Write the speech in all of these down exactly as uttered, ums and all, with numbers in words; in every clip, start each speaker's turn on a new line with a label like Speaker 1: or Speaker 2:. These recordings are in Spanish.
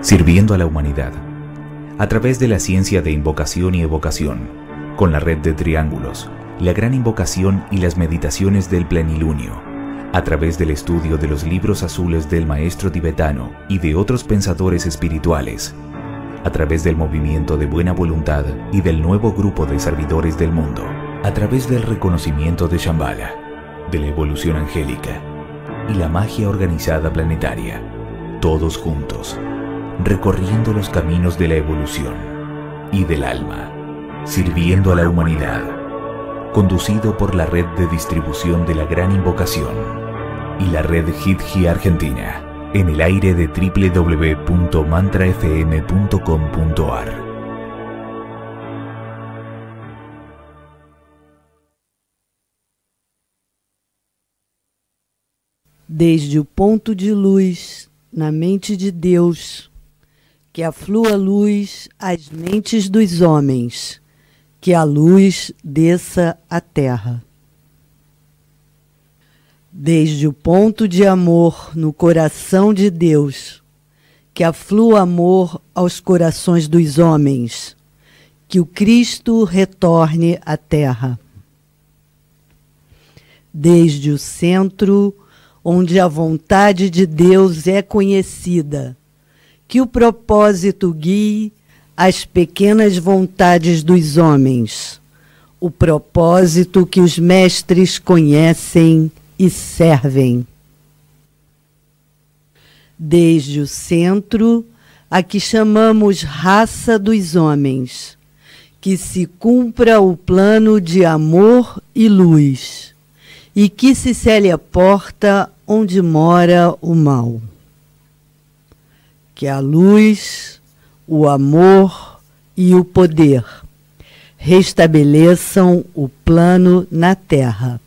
Speaker 1: sirviendo a la humanidad, a través de la ciencia de invocación y evocación, con la red de triángulos, la gran invocación y las meditaciones del plenilunio, a través del estudio de los libros azules del maestro tibetano y de otros pensadores espirituales, a través del movimiento de buena voluntad y del nuevo grupo de servidores del mundo, a través del reconocimiento de Shambhala, de la evolución angélica y la magia organizada planetaria, todos juntos, recorriendo los caminos de la evolución y del alma, sirviendo a la humanidad, conducido por la red de distribución de la Gran Invocación y la red Hidji Argentina, en el aire de doble u doble u doble u punto mantra f m punto com punto a r.
Speaker 2: Desde o ponto de luz na mente de Deus, que aflua luz às mentes dos homens, que a luz desça à terra. Desde o ponto de amor no coração de Deus, que aflua amor aos corações dos homens, que o Cristo retorne à terra. Desde o centro, onde a vontade de Deus é conhecida, que o propósito guie as pequenas vontades dos homens, o propósito que os mestres conhecem e servem. Desde o centro, a que chamamos raça dos homens, que se cumpra o plano de amor e luz, e que se cele a porta onde mora o mal. Que a luz, o amor e o poder restabeleçam o plano na Terra.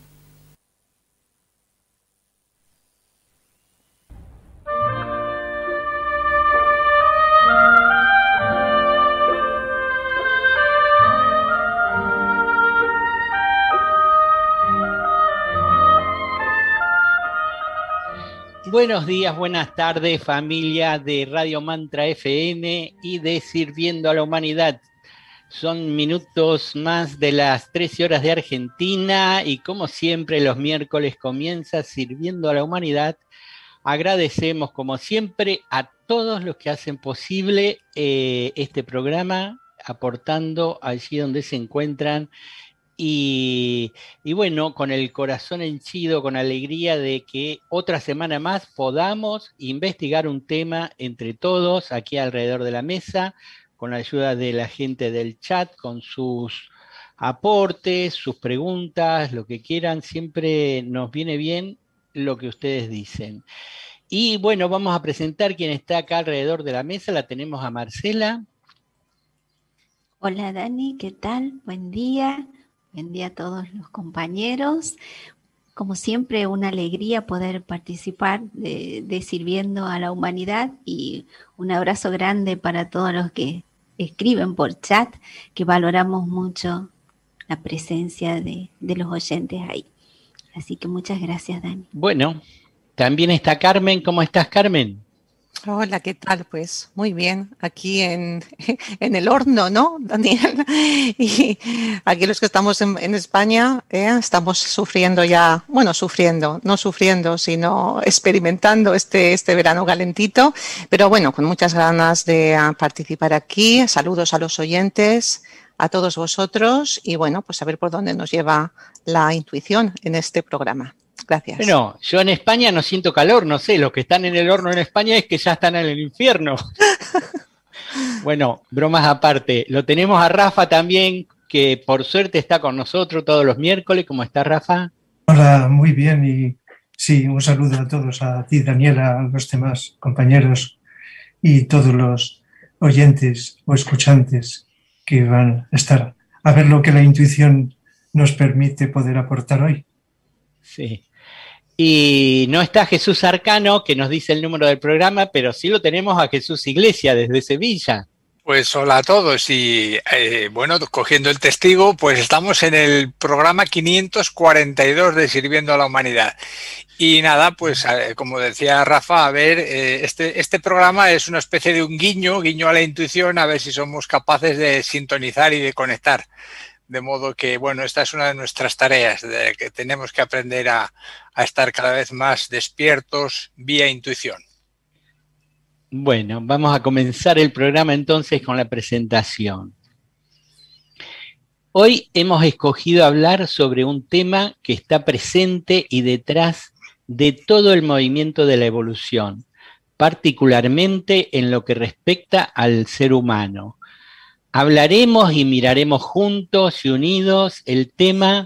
Speaker 3: Buenos días, buenas tardes, familia de Radio Mantra F M y de Sirviendo a la Humanidad. Son minutos más de las trece horas de Argentina y como siempre los miércoles comienza Sirviendo a la Humanidad. Agradecemos como siempre a todos los que hacen posible eh, este programa, aportando allí donde se encuentran. Y, y bueno, con el corazón henchido, con alegría de que otra semana más podamos investigar un tema entre todos aquí alrededor de la mesa, con la ayuda de la gente del chat, con sus aportes, sus preguntas, lo que quieran, siempre nos viene bien lo que ustedes dicen. Y bueno, vamos a presentar quién está acá alrededor de la mesa. La tenemos a Marcela.
Speaker 4: Hola Dani, ¿qué tal? Buen día. Buen día a todos los compañeros. Como siempre, una alegría poder participar de, de Sirviendo a la Humanidad y un abrazo grande para todos los que escriben por chat, que valoramos mucho la presencia de, de los oyentes ahí. Así que muchas gracias, Dani.
Speaker 3: Bueno, también está Carmen. ¿Cómo estás, Carmen?
Speaker 5: Hola, ¿qué tal? Pues muy bien, aquí en, en el horno, ¿no, Daniel? Y aquí los que estamos en, en España eh, estamos sufriendo ya, bueno, sufriendo, no sufriendo, sino experimentando este, este verano calentito, pero bueno, con muchas ganas de uh, participar aquí. Saludos a los oyentes, a todos vosotros y bueno, pues a ver por dónde nos lleva la intuición en este programa. Gracias.
Speaker 3: Bueno, yo en España no siento calor, no sé, los que están en el horno en España es que ya están en el infierno. Bueno, bromas aparte, lo tenemos a Rafa también, que por suerte está con nosotros todos los miércoles. ¿Cómo está, Rafa?
Speaker 6: Hola, muy bien y sí, un saludo a todos, a ti, Daniela, a los demás compañeros y todos los oyentes o escuchantes que van a estar a ver lo que la intuición nos permite poder aportar hoy.
Speaker 3: Sí. Y no está Jesús Arcano, que nos dice el número del programa, pero sí lo tenemos a Jesús Iglesia desde Sevilla.
Speaker 7: Pues hola a todos y eh, bueno, cogiendo el testigo, pues estamos en el programa quinientos cuarenta y dos de Sirviendo a la Humanidad. Y nada, pues eh, como decía Rafa, a ver, eh, este, este programa es una especie de un guiño, guiño a la intuición, a ver si somos capaces de sintonizar y de conectar. De modo que, bueno, esta es una de nuestras tareas, de que tenemos que aprender a, a estar cada vez más despiertos vía intuición.
Speaker 3: Bueno, vamos a comenzar el programa entonces con la presentación. Hoy hemos escogido hablar sobre un tema que está presente y detrás de todo el movimiento de la evolución, particularmente en lo que respecta al ser humano. Hablaremos y miraremos juntos y unidos el tema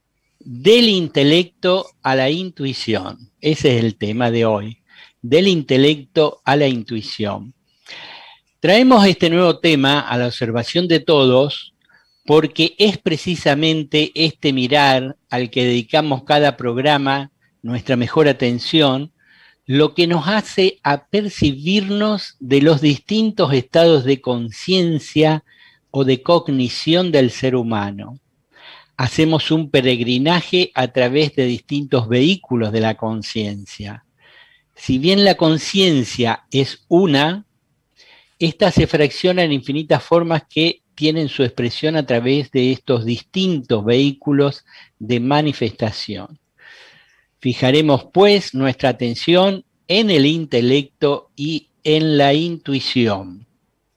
Speaker 3: del intelecto a la intuición. Ese es el tema de hoy. Del intelecto a la intuición. Traemos este nuevo tema a la observación de todos porque es precisamente este mirar al que dedicamos cada programa nuestra mejor atención lo que nos hace apercibirnos de los distintos estados de conciencia o de cognición del ser humano. Hacemos un peregrinaje a través de distintos vehículos de la conciencia. Si bien la conciencia es una, esta se fracciona en infinitas formas que tienen su expresión a través de estos distintos vehículos de manifestación. Fijaremos, pues, nuestra atención en el intelecto y en la intuición.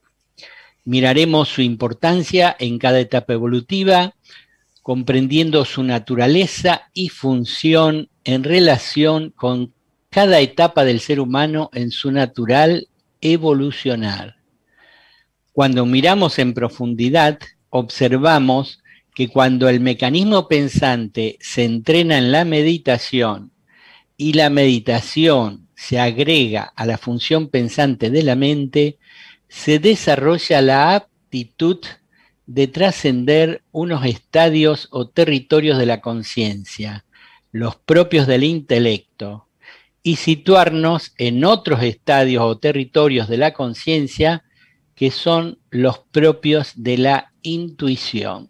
Speaker 3: Miraremos su importancia en cada etapa evolutiva, comprendiendo su naturaleza y función en relación con cada etapa del ser humano en su natural evolucionar. Cuando miramos en profundidad, observamos que cuando el mecanismo pensante se entrena en la meditación y la meditación se agrega a la función pensante de la mente, se desarrolla la aptitud de trascender unos estadios o territorios de la conciencia, los propios del intelecto, y situarnos en otros estadios o territorios de la conciencia que son los propios de la intuición.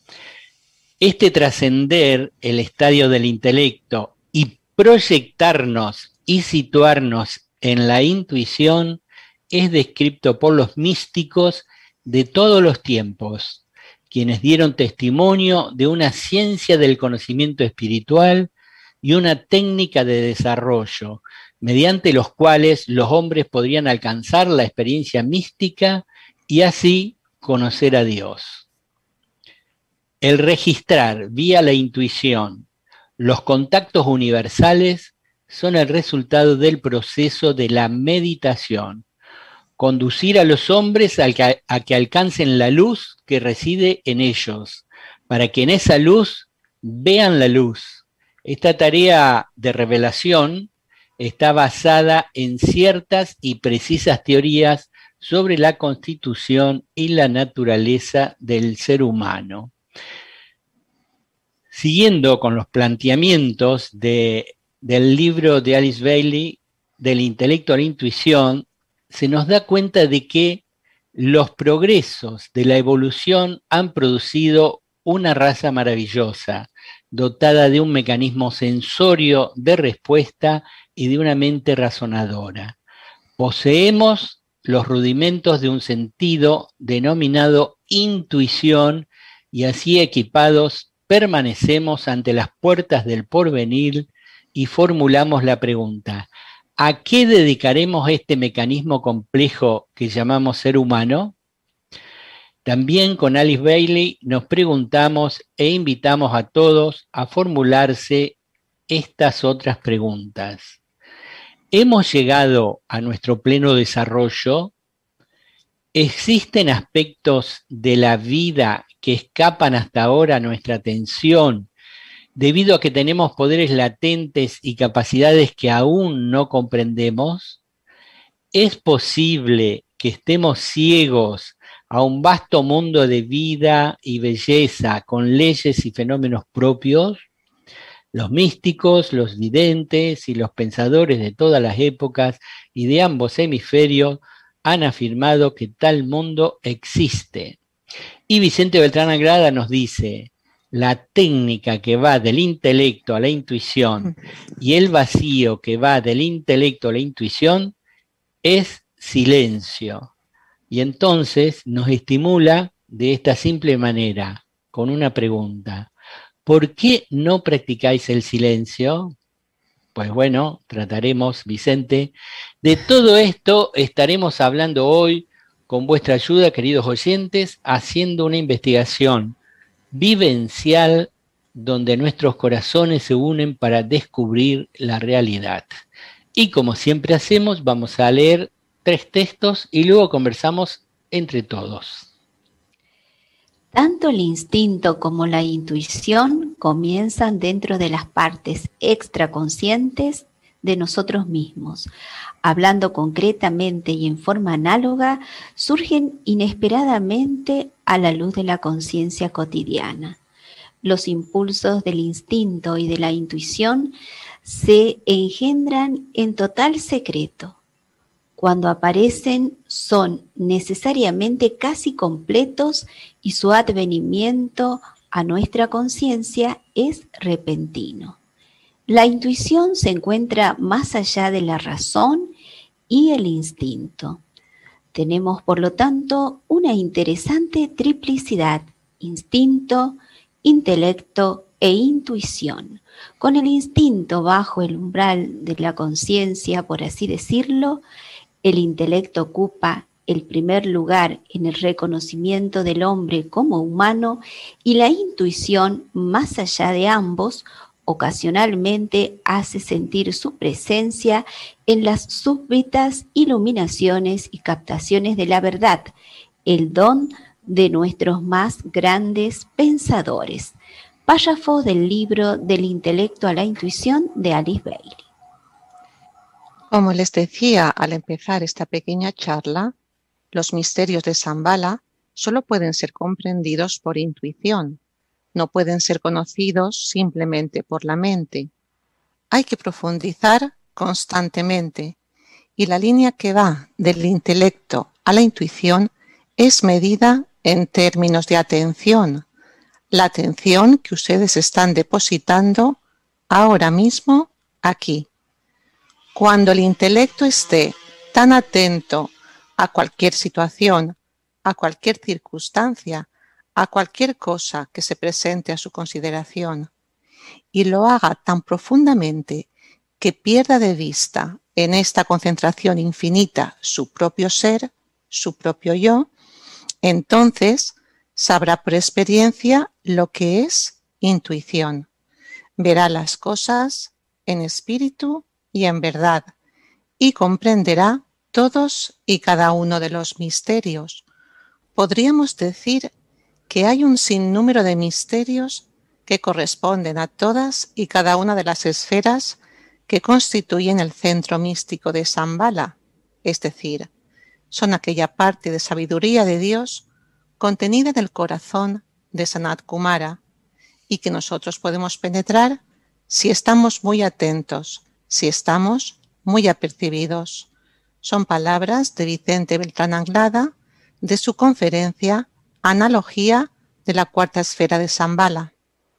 Speaker 3: Este trascender el estadio del intelecto y proyectarnos y situarnos en la intuición es descrito por los místicos de todos los tiempos, quienes dieron testimonio de una ciencia del conocimiento espiritual y una técnica de desarrollo, mediante los cuales los hombres podrían alcanzar la experiencia mística y así conocer a Dios. El registrar vía la intuición los contactos universales son el resultado del proceso de la meditación, conducir a los hombres a que, a que alcancen la luz que reside en ellos, para que en esa luz vean la luz. Esta tarea de revelación está basada en ciertas y precisas teorías sobre la constitución y la naturaleza del ser humano. Siguiendo con los planteamientos de, del libro de Alice Bailey, Del intelecto a la intuición, se nos da cuenta de que los progresos de la evolución han producido una raza maravillosa, dotada de un mecanismo sensorio de respuesta y de una mente razonadora. Poseemos los rudimentos de un sentido denominado intuición y así equipados permanecemos ante las puertas del porvenir y formulamos la pregunta: ¿a qué dedicaremos este mecanismo complejo que llamamos ser humano? También con Alice Bailey nos preguntamos e invitamos a todos a formularse estas otras preguntas. ¿Hemos llegado a nuestro pleno desarrollo? ¿Existen aspectos de la vida que escapan hasta ahora a nuestra atención debido a que tenemos poderes latentes y capacidades que aún no comprendemos? ¿Es posible que estemos ciegos a un vasto mundo de vida y belleza con leyes y fenómenos propios? Los místicos, los videntes y los pensadores de todas las épocas y de ambos hemisferios han afirmado que tal mundo existe. Y Vicente Beltrán Anglada nos dice, la técnica que va del intelecto a la intuición y el vacío que va del intelecto a la intuición es silencio. Y entonces nos estimula de esta simple manera, con una pregunta. ¿Por qué no practicáis el silencio? Pues bueno, trataremos, Vicente, de todo esto estaremos hablando hoy con vuestra ayuda, queridos oyentes, haciendo una investigación vivencial donde nuestros corazones se unen para descubrir la realidad. Y como siempre hacemos, vamos a leer tres textos y luego conversamos entre todos.
Speaker 4: Tanto el instinto como la intuición comienzan dentro de las partes extraconscientes de nosotros mismos. Hablando concretamente y en forma análoga, surgen inesperadamente a la luz de la conciencia cotidiana. Los impulsos del instinto y de la intuición se engendran en total secreto. Cuando aparecen son necesariamente casi completos y su advenimiento a nuestra conciencia es repentino. La intuición se encuentra más allá de la razón y el instinto. Tenemos, por lo tanto, una interesante triplicidad: instinto, intelecto e intuición. Con el instinto bajo el umbral de la conciencia, por así decirlo, el intelecto ocupa el primer lugar en el reconocimiento del hombre como humano y la intuición, más allá de ambos, ocasionalmente hace sentir su presencia en las súbitas iluminaciones y captaciones de la verdad, el don de nuestros más grandes pensadores. Párrafo del libro Del intelecto a la intuición de Alice Bailey.
Speaker 5: Como les decía al empezar esta pequeña charla, los misterios de Shambhala solo pueden ser comprendidos por intuición, no pueden ser conocidos simplemente por la mente. Hay que profundizar constantemente y la línea que va del intelecto a la intuición es medida en términos de atención, la atención que ustedes están depositando ahora mismo aquí. Cuando el intelecto esté tan atento a cualquier situación, a cualquier circunstancia, a cualquier cosa que se presente a su consideración, y lo haga tan profundamente que pierda de vista en esta concentración infinita su propio ser, su propio yo, entonces sabrá por experiencia lo que es intuición. Verá las cosas en espíritu y en verdad, y comprenderá todos y cada uno de los misterios. Podríamos decir que hay un sinnúmero de misterios que corresponden a todas y cada una de las esferas que constituyen el centro místico de Shambhala, es decir, son aquella parte de sabiduría de Dios contenida en el corazón de Sanat Kumara y que nosotros podemos penetrar si estamos muy atentos, si estamos muy apercibidos. Son palabras de Vicente Beltrán Anglada de su conferencia Analogía de la cuarta esfera de Shambhala.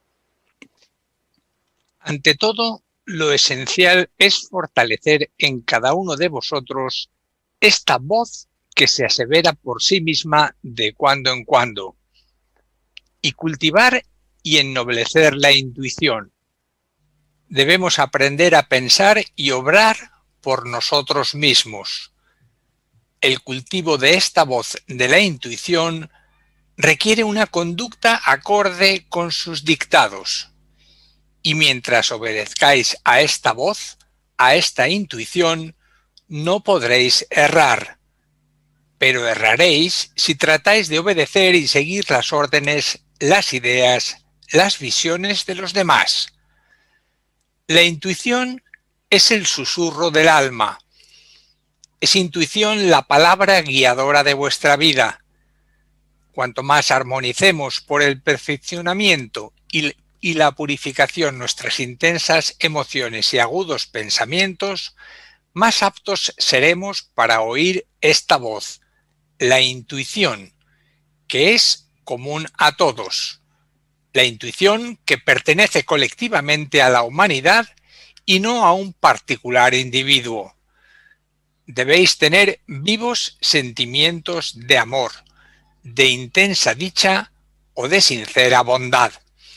Speaker 7: Ante todo, lo esencial es fortalecer en cada uno de vosotros esta voz que se asevera por sí misma de cuando en cuando, y cultivar y ennoblecer la intuición. Debemos aprender a pensar y obrar por nosotros mismos. El cultivo de esta voz de la intuición requiere una conducta acorde con sus dictados. Y mientras obedezcáis a esta voz, a esta intuición, no podréis errar. Pero erraréis si tratáis de obedecer y seguir las órdenes, las ideas, las visiones de los demás. La intuición es el susurro del alma. Es intuición la palabra guiadora de vuestra vida. Cuanto más armonicemos por el perfeccionamiento y, y la purificación nuestras intensas emociones y agudos pensamientos, más aptos seremos para oír esta voz, la intuición, que es común a todos. La intuición que pertenece colectivamente a la humanidad y no a un particular individuo. Debéis tener vivos sentimientos de amor, de intensa dicha o de sincera bondad.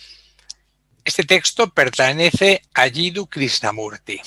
Speaker 7: Este texto pertenece a Jiddu Krishnamurti.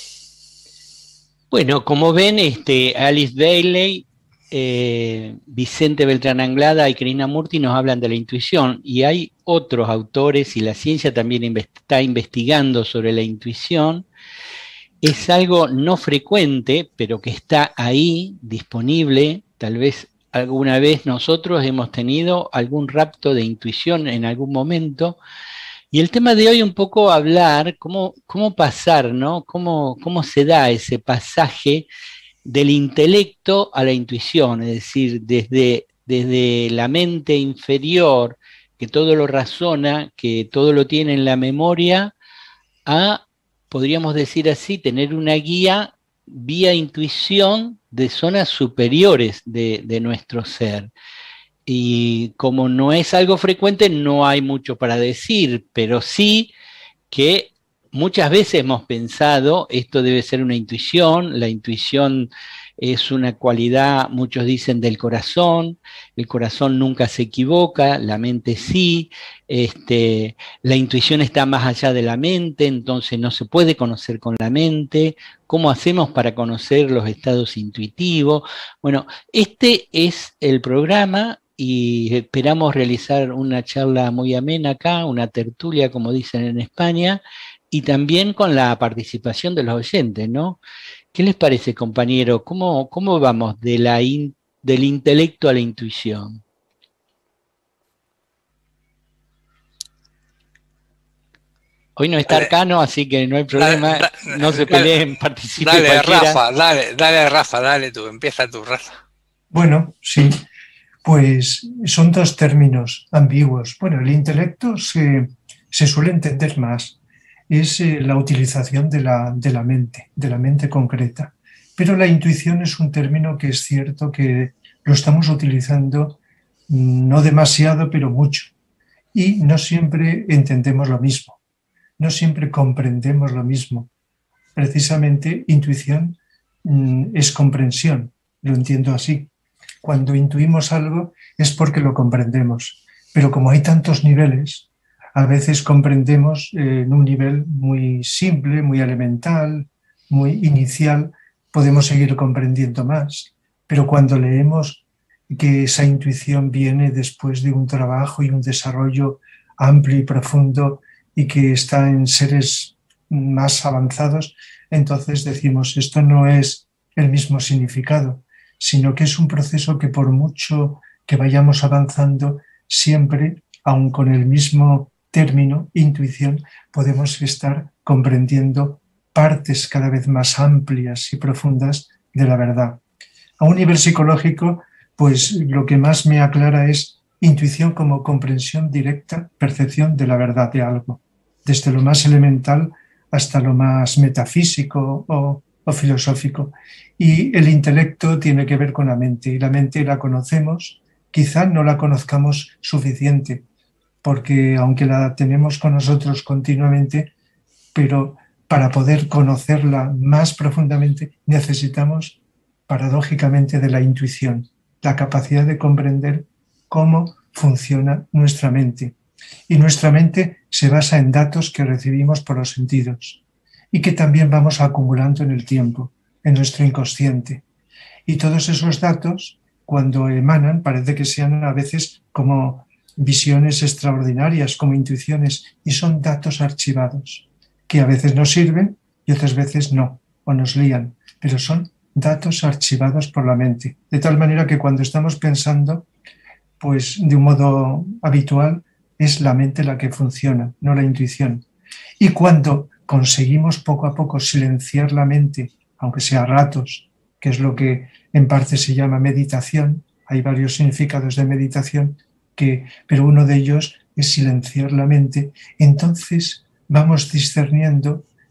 Speaker 3: Bueno, como ven, este, Alice Bailey, eh, Vicente Beltrán Anglada y Krishnamurti nos hablan de la intuición, y hay otros autores, y la ciencia también invest- está investigando sobre la intuición. Es algo no frecuente, pero que está ahí, disponible. Tal vez alguna vez nosotros hemos tenido algún rapto de intuición en algún momento. Y el tema de hoy un poco hablar cómo, cómo pasar, ¿no? Cómo, cómo se da ese pasaje del intelecto a la intuición, es decir, desde, desde la mente inferior, que todo lo razona, que todo lo tiene en la memoria, a, podríamos decir así, tener una guía vía intuición de zonas superiores de, de nuestro ser. Y como no es algo frecuente, no hay mucho para decir, pero sí que muchas veces hemos pensado, esto debe ser una intuición, la intuición es una cualidad, muchos dicen, del corazón, el corazón nunca se equivoca, la mente sí, este, la intuición está más allá de la mente, entonces no se puede conocer con la mente. ¿Cómo hacemos para conocer los estados intuitivos? Bueno, este es el programa y esperamos realizar una charla muy amena acá, una tertulia, como dicen en España, y también con la participación de los oyentes, ¿no? ¿Qué les parece, compañero? ¿Cómo, cómo vamos de la in, del intelecto a la intuición? Hoy no está Arcano, así que no hay problema,
Speaker 7: dale,
Speaker 3: no se peleen, participe
Speaker 7: dale,
Speaker 3: cualquiera.
Speaker 7: Rafa, dale, dale, Rafa, dale tú, empieza tú, Rafa.
Speaker 6: Bueno, sí, pues son dos términos ambiguos. Bueno, el intelecto se, se suele entender más, es eh, la utilización de la, de la mente, de la mente concreta. Pero la intuición es un término que es cierto que lo estamos utilizando no demasiado, pero mucho. Y no siempre entendemos lo mismo, no siempre comprendemos lo mismo. Precisamente, intuición mm, es comprensión, lo entiendo así. Cuando intuimos algo es porque lo comprendemos. Pero como hay tantos niveles, a veces comprendemos en un nivel muy simple, muy elemental, muy inicial, podemos seguir comprendiendo más. Pero cuando leemos que esa intuición viene después de un trabajo y un desarrollo amplio y profundo y que está en seres más avanzados, entonces decimos, esto no es el mismo significado, sino que es un proceso que por mucho que vayamos avanzando, siempre, aun con el mismo término, intuición, podemos estar comprendiendo partes cada vez más amplias y profundas de la verdad. A un nivel psicológico, pues lo que más me aclara es intuición como comprensión directa, percepción de la verdad de algo, desde lo más elemental hasta lo más metafísico o, o filosófico. Y el intelecto tiene que ver con la mente, y la mente la conocemos, quizá no la conozcamos suficiente, porque aunque la tenemos con nosotros continuamente, pero para poder conocerla más profundamente necesitamos paradójicamente de la intuición, la capacidad de comprender cómo funciona nuestra mente. Y nuestra mente se basa en datos que recibimos por los sentidos y que también vamos acumulando en el tiempo, en nuestro inconsciente. Y todos esos datos, cuando emanan, parece que sean a veces como visiones extraordinarias, como intuiciones, y son datos archivados, que a veces nos sirven y otras veces no, o nos lían, pero son datos archivados por la mente, de tal manera que cuando estamos pensando, pues de un modo habitual, es la mente la que funciona, no la intuición. Y cuando conseguimos poco a poco silenciar la mente, aunque sea a ratos, que es lo que en parte se llama meditación, hay varios significados de meditación, que, pero uno de ellos es silenciar la mente, entonces vamos discerniendo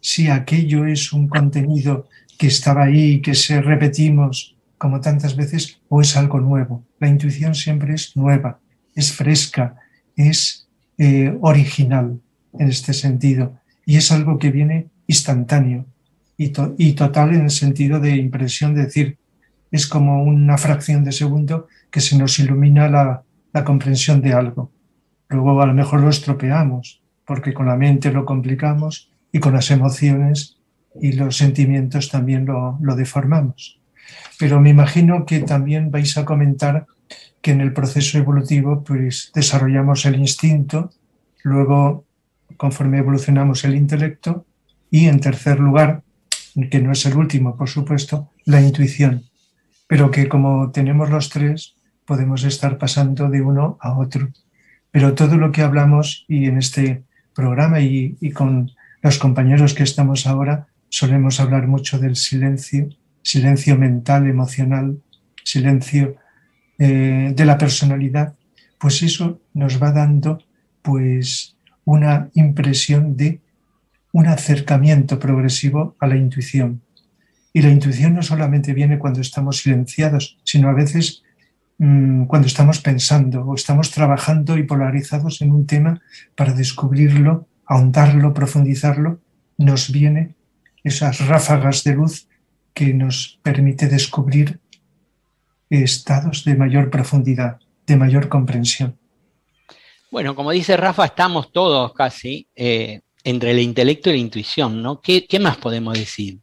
Speaker 6: si aquello es un contenido que estaba ahí, que se repetimos como tantas veces, o es algo nuevo. La intuición siempre es nueva, es fresca, es eh, original en este sentido, y es algo que viene instantáneo y, to- y total en el sentido de impresión, de decir, es como una fracción de segundo que se nos ilumina la, la comprensión de algo. Luego a lo mejor lo estropeamos, porque con la mente lo complicamos y con las emociones y los sentimientos también lo, lo deformamos. Pero me imagino que también vais a comentar que en el proceso evolutivo pues, desarrollamos el instinto, luego conforme evolucionamos el intelecto y en tercer lugar, que no es el último por supuesto, la intuición. Pero que como tenemos los tres podemos estar pasando de uno a otro. Pero todo lo que hablamos y en este programa y, y con los compañeros que estamos ahora solemos hablar mucho del silencio, silencio mental, emocional, silencio eh, de la personalidad, pues eso nos va dando pues una impresión de un acercamiento progresivo a la intuición. Y la intuición no solamente viene cuando estamos silenciados, sino a veces mmm, cuando estamos pensando o estamos trabajando y polarizados en un tema para descubrirlo, ahondarlo, profundizarlo, nos viene esas ráfagas de luz que nos permite descubrir estados de mayor profundidad, de mayor comprensión.
Speaker 3: Bueno, como dice Rafa, estamos todos casi eh, entre el intelecto y la intuición, ¿no? ¿Qué, qué más podemos decir?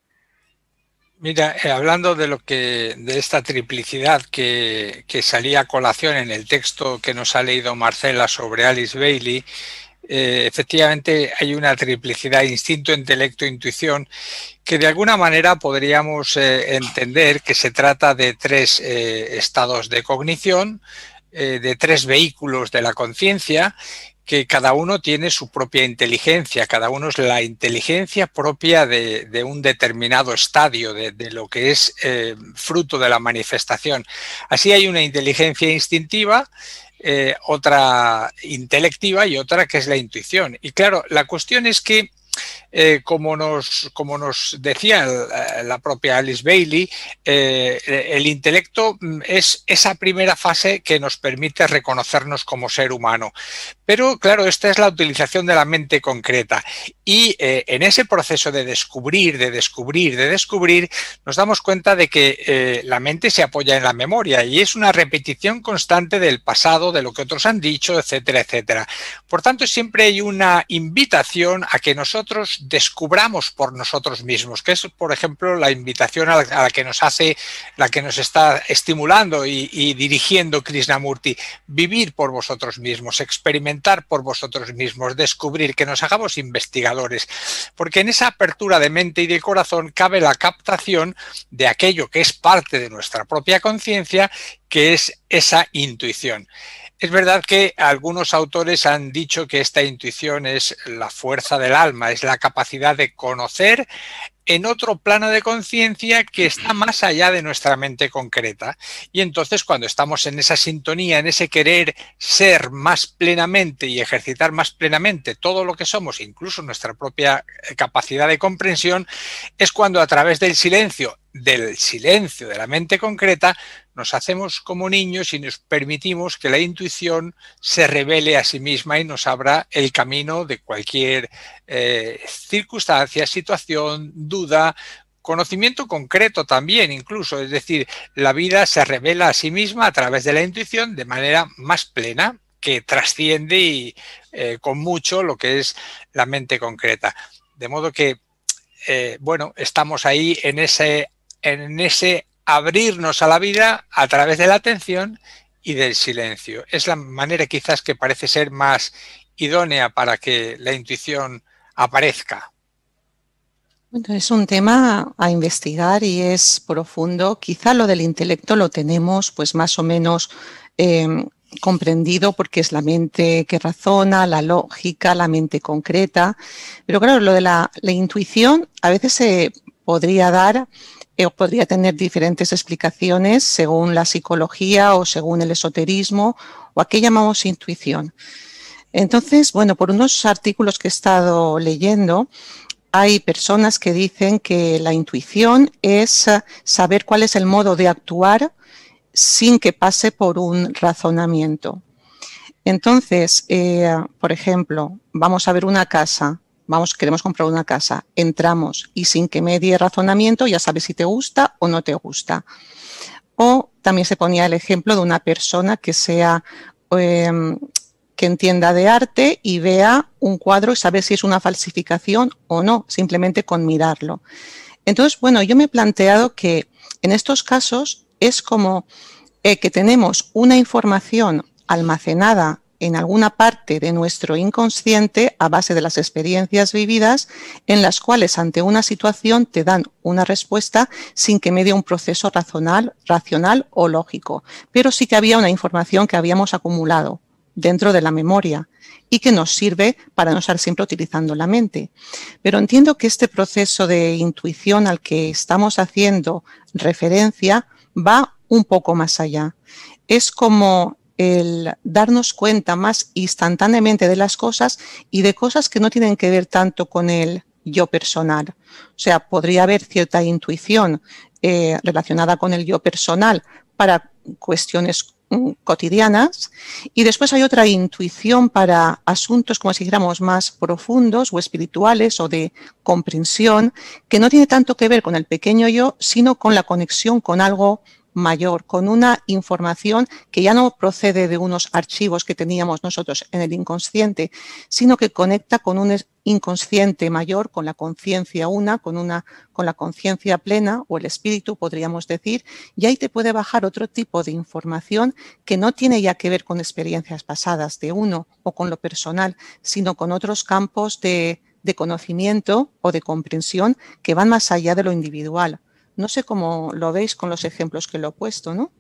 Speaker 7: Mira, eh, hablando de lo que de esta triplicidad que, que salía a colación en el texto que nos ha leído Marcela sobre Alice Bailey, eh, efectivamente hay una triplicidad, instinto, intelecto, intuición, que de alguna manera podríamos eh, entender que se trata de tres eh, estados de cognición, eh, de tres vehículos de la conciencia, que cada uno tiene su propia inteligencia, cada uno es la inteligencia propia de, de un determinado estadio, de, de lo que es eh, fruto de la manifestación. Así hay una inteligencia instintiva, eh, otra intelectiva y otra que es la intuición. Y claro, la cuestión es que Eh, como, nos, como nos decía el, la propia Alice Bailey, eh, el intelecto es esa primera fase que nos permite reconocernos como ser humano. Pero claro, esta es la utilización de la mente concreta y eh, en ese proceso de descubrir, de descubrir, de descubrir, nos damos cuenta de que eh, la mente se apoya en la memoria y es una repetición constante del pasado, de lo que otros han dicho, etcétera, etcétera. Por tanto, siempre hay una invitación a que nosotros descubramos por nosotros mismos, que es, por ejemplo, la invitación a la, a la que nos hace, la que nos está estimulando y, y dirigiendo Krishnamurti, vivir por vosotros mismos, experimentar por vosotros mismos, descubrir, que nos hagamos investigadores, porque en esa apertura de mente y de corazón cabe la captación de aquello que es parte de nuestra propia conciencia, que es esa intuición. Es verdad que algunos autores han dicho que esta intuición es la fuerza del alma, es la capacidad de conocer en otro plano de conciencia que está más allá de nuestra mente concreta. Y entonces cuando estamos en esa sintonía, en ese querer ser más plenamente y ejercitar más plenamente todo lo que somos, incluso nuestra propia capacidad de comprensión, es cuando a través del silencio, del silencio de la mente concreta, nos hacemos como niños y nos permitimos que la intuición se revele a sí misma y nos abra el camino de cualquier eh, circunstancia, situación, duda, conocimiento concreto también incluso. Es decir, la vida se revela a sí misma a través de la intuición de manera más plena, que trasciende y eh, con mucho lo que es la mente concreta. De modo que, eh, bueno, estamos ahí en ese, en ese abrirnos a la vida a través de la atención y del silencio. Es la manera quizás que parece ser más idónea para que la intuición aparezca.
Speaker 5: Bueno, es un tema a investigar y es profundo. Quizá lo del intelecto lo tenemos pues más o menos eh, comprendido porque es la mente que razona, la lógica, la mente concreta. Pero claro, lo de la, la intuición a veces se podría dar o podría tener diferentes explicaciones según la psicología o según el esoterismo o a qué llamamos intuición. Entonces, bueno, por unos artículos que he estado leyendo, hay personas que dicen que la intuición es saber cuál es el modo de actuar sin que pase por un razonamiento. Entonces, eh, por ejemplo, vamos a ver una casa, vamos, queremos comprar una casa, entramos y sin que medie razonamiento ya sabes si te gusta o no te gusta. O también se ponía el ejemplo de una persona que sea... Eh, que entienda de arte y vea un cuadro y sabe si es una falsificación o no, simplemente con mirarlo. Entonces, bueno, yo me he planteado que en estos casos es como eh, que tenemos una información almacenada en alguna parte de nuestro inconsciente a base de las experiencias vividas en las cuales ante una situación te dan una respuesta sin que medie un proceso racional, racional o lógico, pero sí que había una información que habíamos acumulado dentro de la memoria y que nos sirve para no estar siempre utilizando la mente. Pero entiendo que este proceso de intuición al que estamos haciendo referencia va un poco más allá. Es como el darnos cuenta más instantáneamente de las cosas y de cosas que no tienen que ver tanto con el yo personal. O sea, podría haber cierta intuición eh, relacionada con el yo personal para cuestiones cotidianas, y después hay otra intuición para asuntos, como si dijéramos, más profundos o espirituales o de comprensión, que no tiene tanto que ver con el pequeño yo, sino con la conexión con algo mayor, con una información que ya no procede de unos archivos que teníamos nosotros en el inconsciente, sino que conecta con un inconsciente mayor, con la conciencia una, con una, con la conciencia plena o el espíritu, podríamos decir, y ahí te puede bajar otro tipo de información que no tiene ya que ver con experiencias pasadas de uno o con lo personal, sino con otros campos de, de conocimiento o de comprensión que van más allá de lo individual. No sé cómo lo veis con los ejemplos que lo he puesto, ¿no?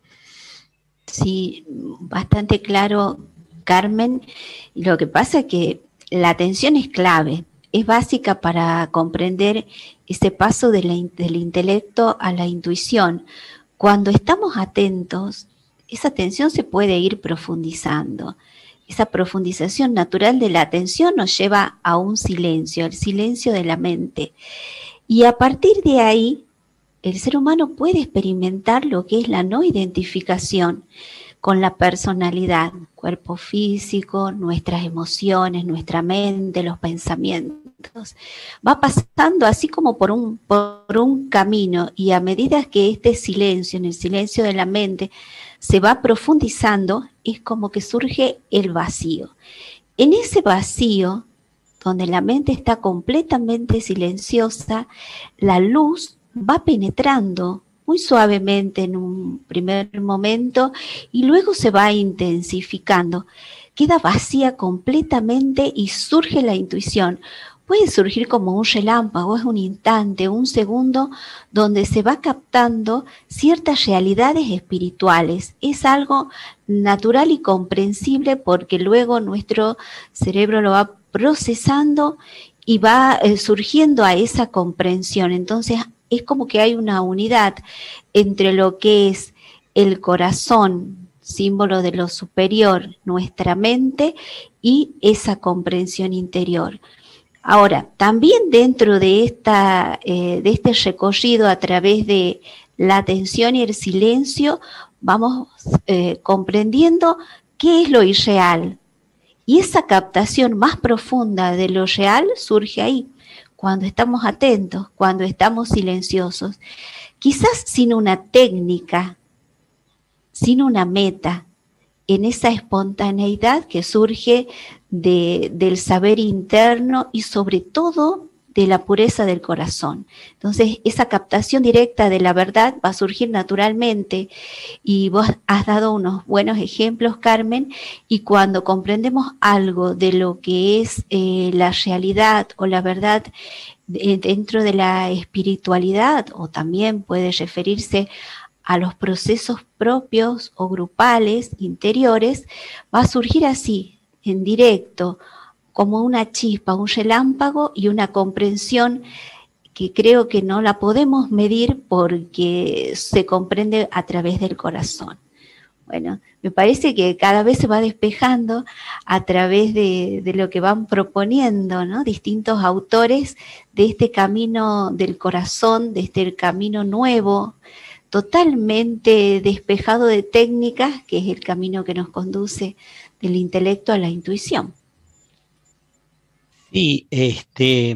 Speaker 4: Sí, bastante claro, Carmen. Lo que pasa es que la atención es clave, es básica para comprender ese paso de la, del intelecto a la intuición. Cuando estamos atentos, esa atención se puede ir profundizando. Esa profundización natural de la atención nos lleva a un silencio, el silencio de la mente. Y a partir de ahí, el ser humano puede experimentar lo que es la no identificación con la personalidad, cuerpo físico, nuestras emociones, nuestra mente, los pensamientos. Va pasando así como por un, por un camino, y a medida que este silencio, en el silencio de la mente, se va profundizando, es como que surge el vacío. En ese vacío, donde la mente está completamente silenciosa, la luz va penetrando muy suavemente en un primer momento y luego se va intensificando. Queda vacía completamente y surge la intuición. Puede surgir como un relámpago, es un instante, un segundo, donde se va captando ciertas realidades espirituales. Es algo natural y comprensible porque luego nuestro cerebro lo va procesando y va eh, surgiendo a esa comprensión. Entonces, es como que hay una unidad entre lo que es el corazón, símbolo de lo superior, nuestra mente, y esa comprensión interior. Ahora, también dentro de, esta, eh, de este recorrido a través de la atención y el silencio, vamos eh, comprendiendo qué es lo irreal. Y esa captación más profunda de lo real surge ahí, cuando estamos atentos, cuando estamos silenciosos, quizás sin una técnica, sin una meta, en esa espontaneidad que surge de, del saber interno y sobre todo de la pureza del corazón. Entonces, esa captación directa de la verdad va a surgir naturalmente, y vos has dado unos buenos ejemplos, Carmen, y cuando comprendemos algo de lo que es eh, la realidad o la verdad de, dentro de la espiritualidad, o también puede referirse a los procesos propios o grupales interiores, va a surgir así, en directo, como una chispa, un relámpago y una comprensión que creo que no la podemos medir porque se comprende a través del corazón. Bueno, me parece que cada vez se va despejando a través de, de lo que van proponiendo, ¿no? Distintos autores de este camino del corazón, de este camino nuevo, totalmente despejado de técnicas, que es el camino que nos conduce del intelecto a la intuición.
Speaker 3: Sí, este,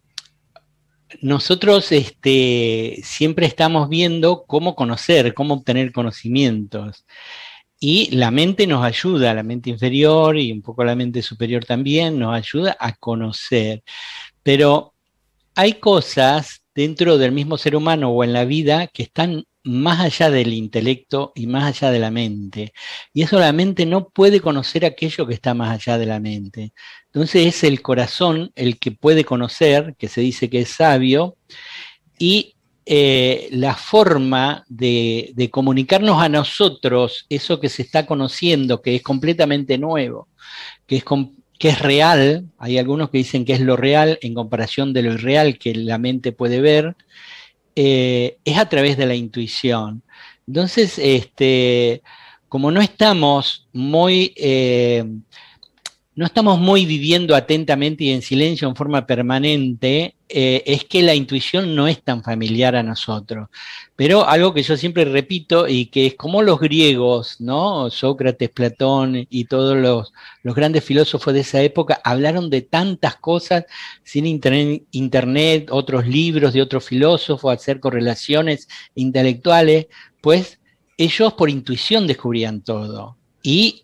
Speaker 3: nosotros este, siempre estamos viendo cómo conocer, cómo obtener conocimientos. Y la mente nos ayuda, la mente inferior y un poco la mente superior también, nos ayuda a conocer. Pero hay cosas dentro del mismo ser humano o en la vida que están más allá del intelecto y más allá de la mente. Y eso la mente no puede conocer aquello que está más allá de la mente. Entonces es el corazón el que puede conocer, que se dice que es sabio, y eh, la forma de, de comunicarnos a nosotros eso que se está conociendo, que es completamente nuevo, que es que es real, hay algunos que dicen que es lo real en comparación de lo irreal que la mente puede ver, eh, es a través de la intuición. Entonces, este, como no estamos muy, eh, no estamos muy viviendo atentamente y en silencio en forma permanente, eh, es que la intuición no es tan familiar a nosotros. Pero algo que yo siempre repito y que es como los griegos, ¿no? Sócrates, Platón y todos los, los grandes filósofos de esa época hablaron de tantas cosas sin internet, internet, otros libros de otros filósofos, hacer correlaciones intelectuales, pues ellos por intuición descubrían todo. Y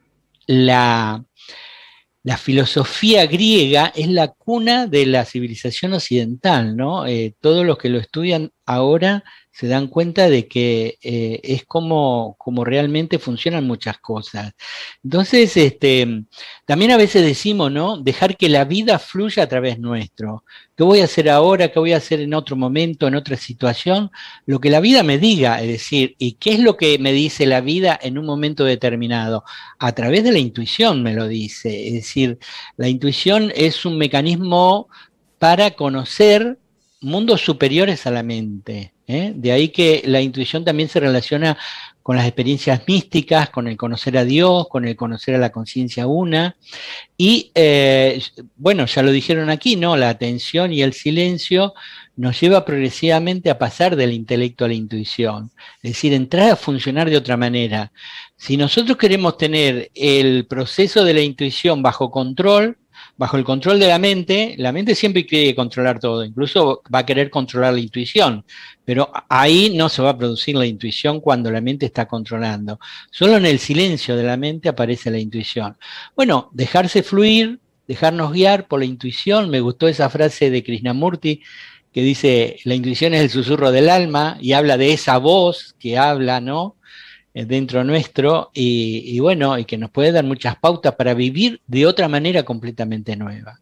Speaker 3: la... La filosofía griega es la cuna de la civilización occidental, ¿no? Eh, todos los que lo estudian ahora se dan cuenta de que eh, es como, como realmente funcionan muchas cosas. Entonces, este, también a veces decimos, ¿no? Dejar que la vida fluya a través nuestro. ¿Qué voy a hacer ahora? ¿Qué voy a hacer en otro momento, en otra situación? Lo que la vida me diga, es decir, ¿y qué es lo que me dice la vida en un momento determinado? A través de la intuición me lo dice. Es decir, la intuición es un mecanismo para conocer mundos superiores a la mente, ¿eh? De ahí que la intuición también se relaciona con las experiencias místicas, con el conocer a Dios, con el conocer a la conciencia una. Y eh, bueno, ya lo dijeron aquí, ¿no? La atención y el silencio nos lleva progresivamente a pasar del intelecto a la intuición. Es decir, entrar a funcionar de otra manera. Si nosotros queremos tener el proceso de la intuición bajo control, bajo el control de la mente, la mente siempre quiere controlar todo, incluso va a querer controlar la intuición, pero ahí no se va a producir la intuición cuando la mente está controlando. Solo en el silencio de la mente aparece la intuición. Bueno, dejarse fluir, dejarnos guiar por la intuición. Me gustó esa frase de Krishnamurti que dice, la intuición es el susurro del alma, y habla de esa voz que habla, ¿no?, dentro nuestro, y, y bueno, y que nos puede dar muchas pautas para vivir de otra manera completamente nueva.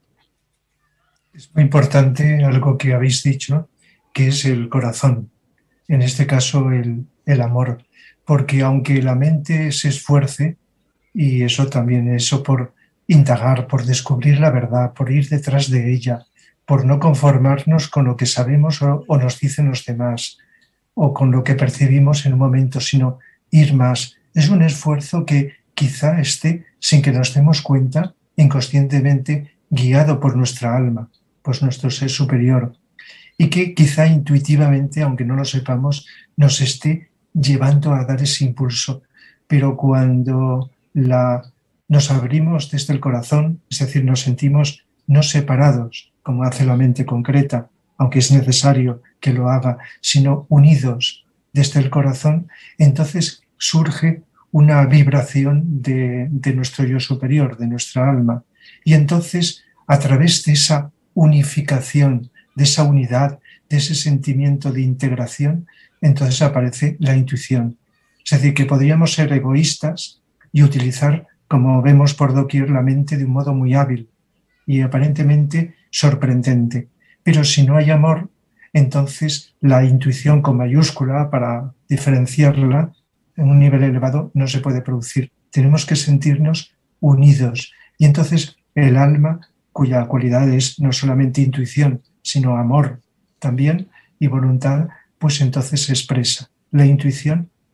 Speaker 6: Es muy importante algo que habéis dicho, que es el corazón, en este caso el, el amor, porque aunque la mente se esfuerce, y eso también, eso por indagar, por descubrir la verdad, por ir detrás de ella, por no conformarnos con lo que sabemos o, o nos dicen los demás, o con lo que percibimos en un momento, sino ir más. Es un esfuerzo que quizá esté, sin que nos demos cuenta, inconscientemente guiado por nuestra alma, por nuestro ser superior, y que quizá intuitivamente, aunque no lo sepamos, nos esté llevando a dar ese impulso. Pero cuando la, nos abrimos desde el corazón, es decir, nos sentimos no separados, como hace la mente concreta, aunque es necesario que lo haga, sino unidos desde el corazón, entonces surge una vibración de, de nuestro yo superior, de nuestra alma. Y entonces, a través de esa unificación, de esa unidad, de ese sentimiento de integración, entonces aparece la intuición. Es decir, que podríamos ser egoístas y utilizar, como vemos por doquier, la mente de un modo muy hábil y aparentemente sorprendente. Pero si no hay amor, entonces la intuición con mayúscula, para diferenciarla en un nivel elevado, no se puede producir. Tenemos que sentirnos unidos. Y entonces el alma, cuya cualidad es no solamente intuición, sino amor también y voluntad, pues entonces se expresa. La intuición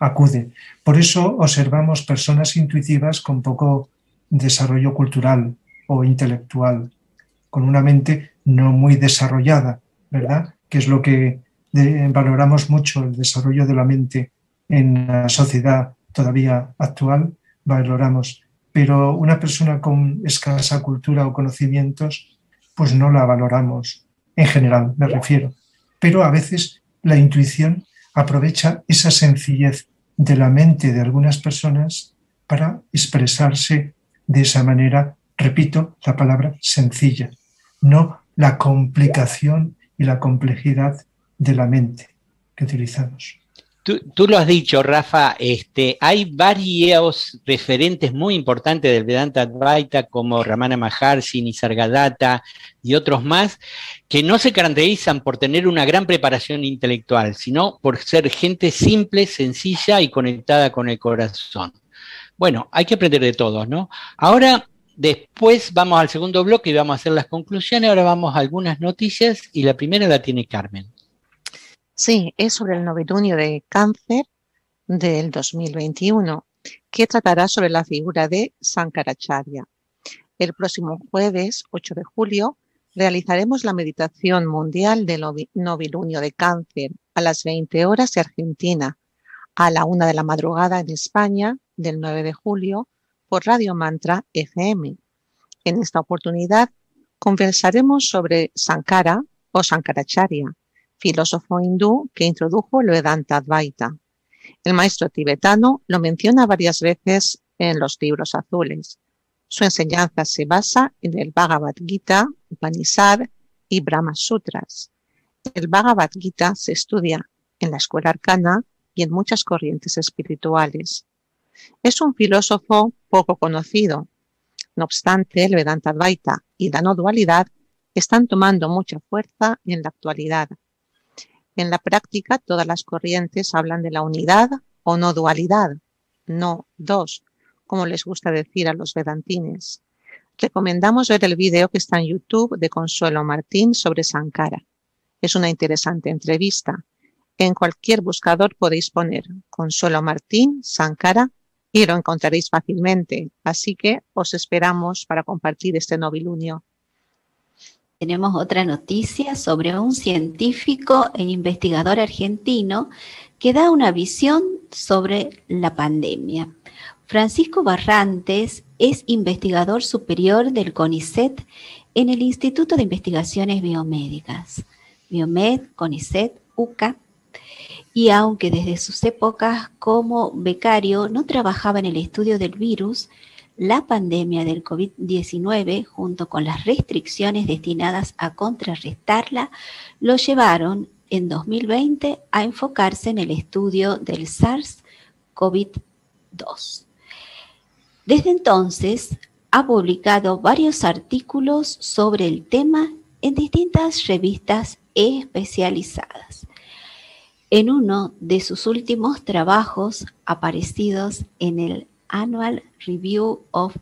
Speaker 6: acude. Por eso observamos personas intuitivas con poco desarrollo cultural o intelectual, con una mente no muy desarrollada, ¿verdad? Que es lo que de, valoramos mucho, el desarrollo de la mente en la sociedad todavía actual, valoramos. Pero una persona con escasa cultura o conocimientos, pues no la valoramos, en general me refiero. Pero a veces la intuición aprovecha esa sencillez de la mente de algunas personas para expresarse de esa manera, repito, la palabra sencilla, no la complicación y la complejidad de la mente que utilizamos.
Speaker 3: Tú, tú lo has dicho, Rafa, este, hay varios referentes muy importantes del Vedanta Advaita como Ramana Maharshi, Nisargadatta y otros más, que no se caracterizan por tener una gran preparación intelectual, sino por ser gente simple, sencilla y conectada con el corazón. Bueno, hay que aprender de todos, ¿no? Ahora, después vamos al segundo bloque y vamos a hacer las conclusiones. Ahora vamos a algunas noticias y la primera la tiene Carmen.
Speaker 5: Sí, es sobre el novilunio de Cáncer del dos mil veintiuno, que tratará sobre la figura de Sankaracharya. El próximo jueves, ocho de julio, realizaremos la meditación mundial del novilunio de Cáncer a las veinte horas de Argentina, a la una de la madrugada en España, del nueve de julio, por Radio Mantra F M. En esta oportunidad conversaremos sobre Sankara o Sankaracharya, filósofo hindú que introdujo el Vedanta Advaita. El maestro tibetano lo menciona varias veces en los libros azules. Su enseñanza se basa en el Bhagavad Gita, Upanishad y Brahma Sutras. El Bhagavad Gita se estudia en la escuela arcana y en muchas corrientes espirituales. Es un filósofo poco conocido. No obstante, el Vedanta Advaita y la no dualidad están tomando mucha fuerza en la actualidad. En la práctica, todas las corrientes hablan de la unidad o no dualidad, no dos, como les gusta decir a los vedantines. Recomendamos ver el vídeo que está en YouTube de Consuelo Martín sobre Sankara. Es una interesante entrevista. En cualquier buscador podéis poner Consuelo Martín, Sankara, y lo encontraréis fácilmente. Así que os esperamos para compartir este novilunio.
Speaker 4: Tenemos otra noticia sobre un científico e investigador argentino que da una visión sobre la pandemia. Francisco Barrantes es investigador superior del CONICET en el Instituto de Investigaciones Biomédicas, Biomed, CONICET, U C A, y aunque desde sus épocas como becario no trabajaba en el estudio del virus, la pandemia del COVID diecinueve, junto con las restricciones destinadas a contrarrestarla, lo llevaron en dos mil veinte a enfocarse en el estudio del SARS CoV dos. Desde entonces, ha publicado varios artículos sobre el tema en distintas revistas especializadas. En uno de sus últimos trabajos aparecidos en el Annual Review of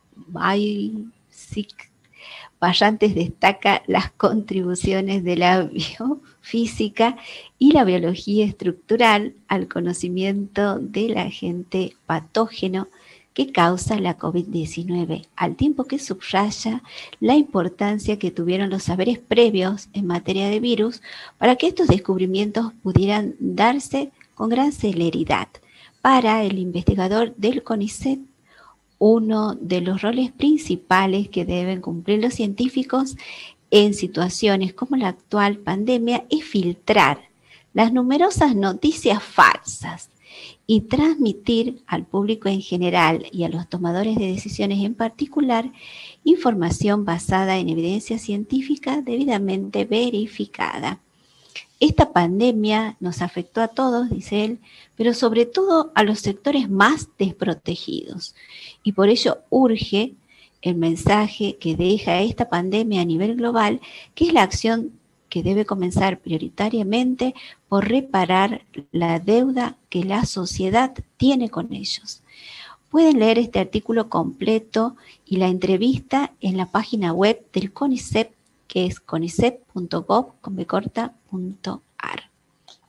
Speaker 4: Biophysics, Barrantes destaca las contribuciones de la biofísica y la biología estructural al conocimiento del agente patógeno que causa la COVID diecinueve, al tiempo que subraya la importancia que tuvieron los saberes previos en materia de virus para que estos descubrimientos pudieran darse con gran celeridad. Para el investigador del CONICET, uno de los roles principales que deben cumplir los científicos en situaciones como la actual pandemia es filtrar las numerosas noticias falsas y transmitir al público en general y a los tomadores de decisiones en particular información basada en evidencia científica debidamente verificada. Esta pandemia nos afectó a todos, dice él, pero sobre todo a los sectores más desprotegidos. Y por ello urge el mensaje que deja esta pandemia a nivel global, que es la acción que debe comenzar prioritariamente por reparar la deuda que la sociedad tiene con ellos. Pueden leer este artículo completo y la entrevista en la página web del CONICET, que es conicet punto gov punto ar.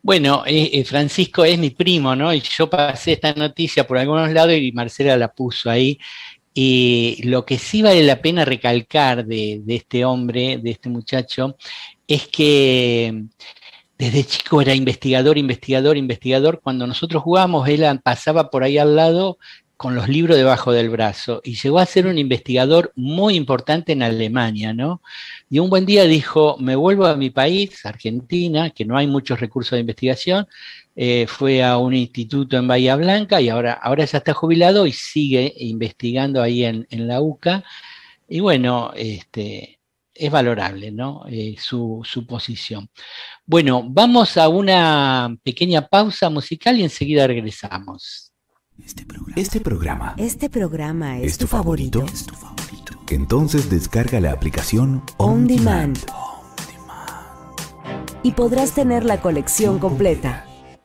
Speaker 3: Bueno, eh, eh, Francisco es mi primo, ¿no? Y yo pasé esta noticia por algunos lados y Marcela la puso ahí. Y lo que sí vale la pena recalcar de, de este hombre, de este muchacho, es que desde chico era investigador, investigador, investigador. Cuando nosotros jugábamos, él pasaba por ahí al lado con los libros debajo del brazo y llegó a ser un investigador muy importante en Alemania, ¿no? Y un buen día dijo, me vuelvo a mi país, Argentina, que no hay muchos recursos de investigación, eh, fue a un instituto en Bahía Blanca y ahora, ahora ya está jubilado y sigue investigando ahí en, en la U C A. Y bueno, este, es valorable, ¿no? Eh, su, su posición. Bueno, vamos a una pequeña pausa musical y enseguida regresamos.
Speaker 1: Este programa, este programa,
Speaker 8: este programa es,
Speaker 1: ¿es tu
Speaker 8: tu favorito?
Speaker 1: favorito? ¿Es tu favorito? Entonces descarga la aplicación
Speaker 8: On,
Speaker 1: On
Speaker 8: Demand.
Speaker 1: Demand.
Speaker 8: Y podrás tener la colección completa.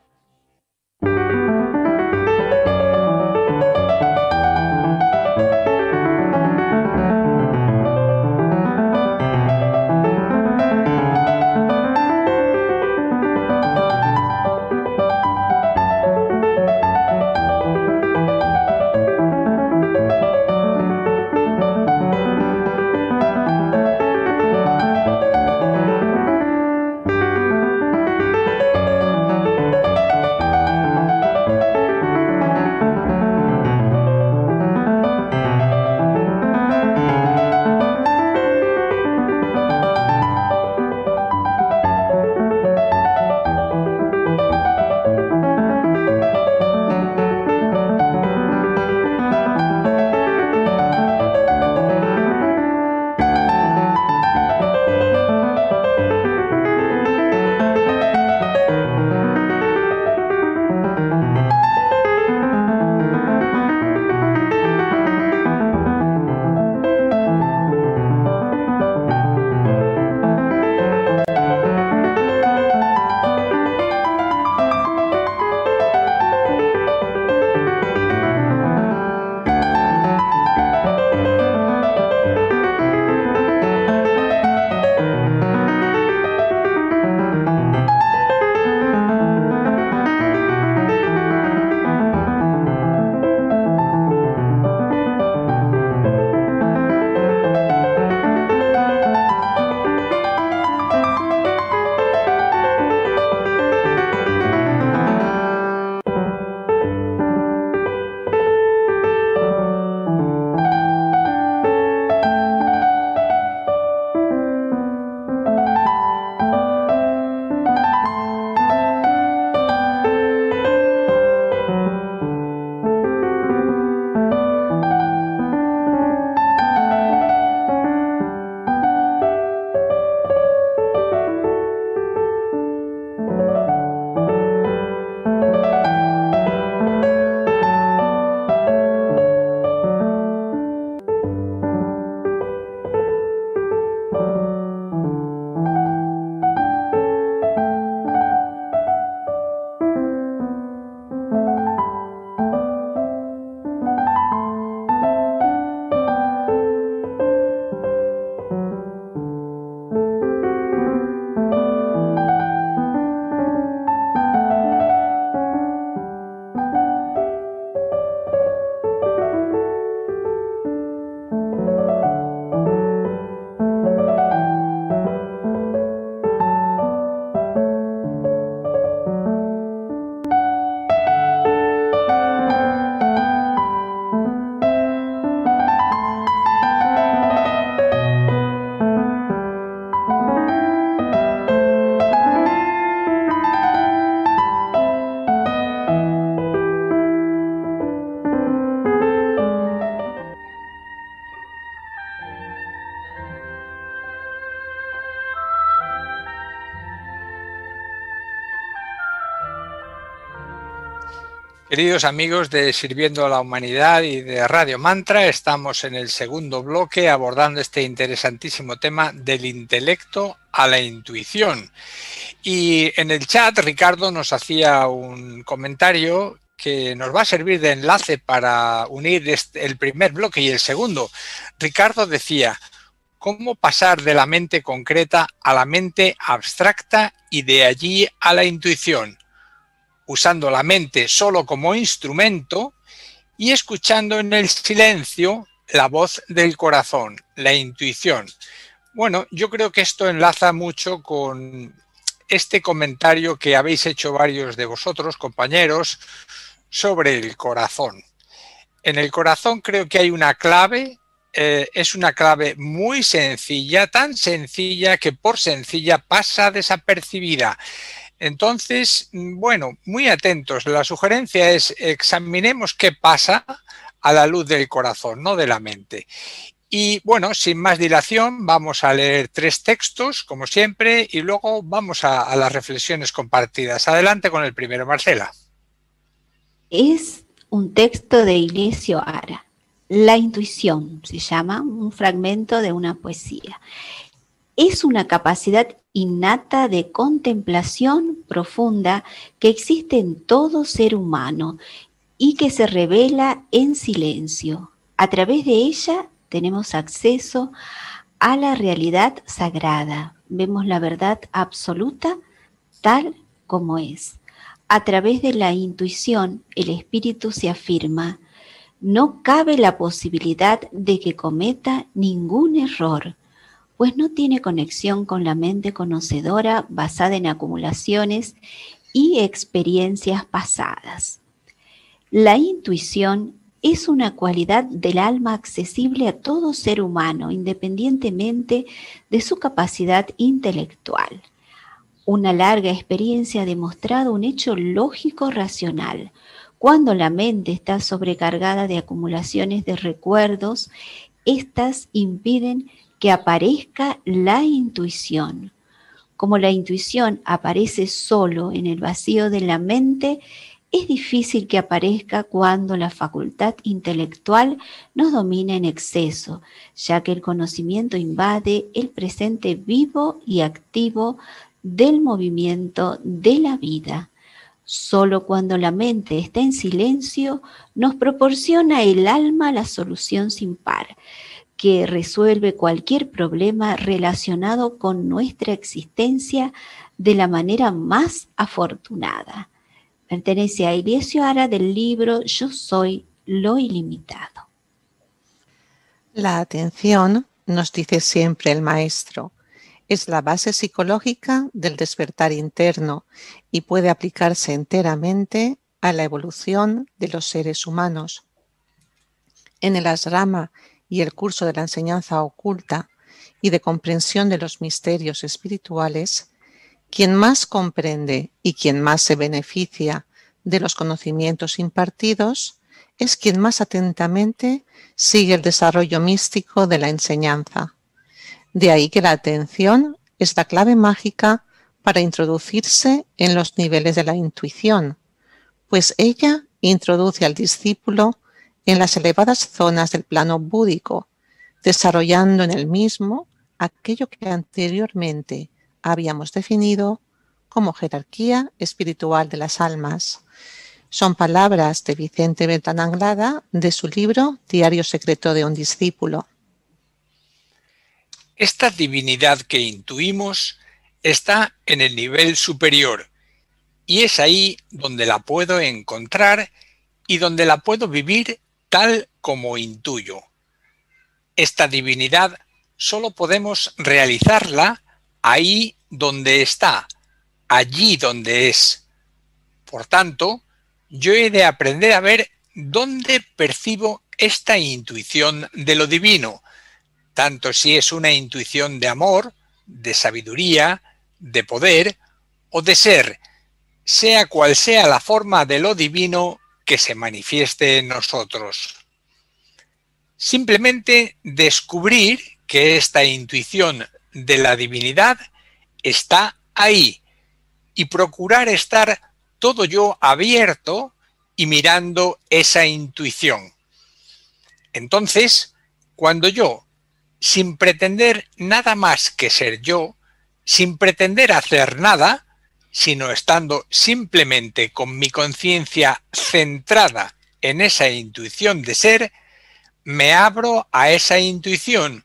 Speaker 7: Queridos amigos de Sirviendo a la Humanidad y de Radio Mantra, estamos en el segundo bloque abordando este interesantísimo tema del intelecto a la intuición. Y en el chat Ricardo nos hacía un comentario que nos va a servir de enlace para unir este, el primer bloque y el segundo. Ricardo decía, cómo pasar de la mente concreta a la mente abstracta y de allí a la intuición, usando la mente solo como instrumento y escuchando en el silencio la voz del corazón, la intuición. Bueno, yo creo que esto enlaza mucho con este comentario que habéis hecho varios de vosotros, compañeros, sobre el corazón. En el corazón creo que hay una clave, eh, es una clave muy sencilla, tan sencilla que por sencilla pasa desapercibida. Entonces, bueno, muy atentos. La sugerencia es examinemos qué pasa a la luz del corazón, no de la mente. Y bueno, sin más dilación, vamos a leer tres textos, como siempre, y luego vamos a, a las reflexiones compartidas. Adelante con el primero, Marcela.
Speaker 4: Es un texto de Ignacio Ara. La intuición se llama, un fragmento de una poesía. Es una capacidad innata de contemplación profunda que existe en todo ser humano y que se revela en silencio. A través de ella tenemos acceso a la realidad sagrada. Vemos la verdad absoluta tal como es. A través de la intuición, el espíritu se afirma. No cabe la posibilidad de que cometa ningún error, pues no tiene conexión con la mente conocedora basada en acumulaciones y experiencias pasadas. La intuición es una cualidad del alma accesible a todo ser humano, independientemente de su capacidad intelectual. Una larga experiencia ha demostrado un hecho lógico racional. Cuando la mente está sobrecargada de acumulaciones de recuerdos, estas impiden que aparezca la intuición. Como la intuición aparece solo en el vacío de la mente, es difícil que aparezca cuando la facultad intelectual nos domina en exceso, ya que el conocimiento invade el presente vivo y activo del movimiento de la vida. Solo cuando la mente está en silencio nos proporciona el alma la solución sin par, que resuelve cualquier problema relacionado con nuestra existencia de la manera más afortunada. Pertenece a Ignacio Ara del libro Yo soy lo ilimitado.
Speaker 5: La atención, nos dice siempre el maestro, es la base psicológica del despertar interno y puede aplicarse enteramente a la evolución de los seres humanos. En el asrama y el curso de la enseñanza oculta y de comprensión de los misterios espirituales, quien más comprende y quien más se beneficia de los conocimientos impartidos es quien más atentamente sigue el desarrollo místico de la enseñanza. De ahí que la atención es la clave mágica para introducirse en los niveles de la intuición, pues ella introduce al discípulo en las elevadas zonas del plano búdico, desarrollando en el mismo aquello que anteriormente habíamos definido como jerarquía espiritual de las almas. Son palabras de Vicente Beltrán Anglada de su libro Diario secreto de un discípulo.
Speaker 7: Esta divinidad que intuimos está en el nivel superior y es ahí donde la puedo encontrar y donde la puedo vivir tal como intuyo. Esta divinidad solo podemos realizarla ahí donde está, allí donde es. Por tanto, yo he de aprender a ver dónde percibo esta intuición de lo divino, tanto si es una intuición de amor, de sabiduría, de poder o de ser, sea cual sea la forma de lo divino que se manifieste en nosotros. Simplemente descubrir que esta intuición de la divinidad está ahí y procurar estar todo yo abierto y mirando esa intuición. Entonces, cuando yo, sin pretender nada más que ser yo, sin pretender hacer nada, sino estando simplemente con mi conciencia centrada en esa intuición de ser, me abro a esa intuición,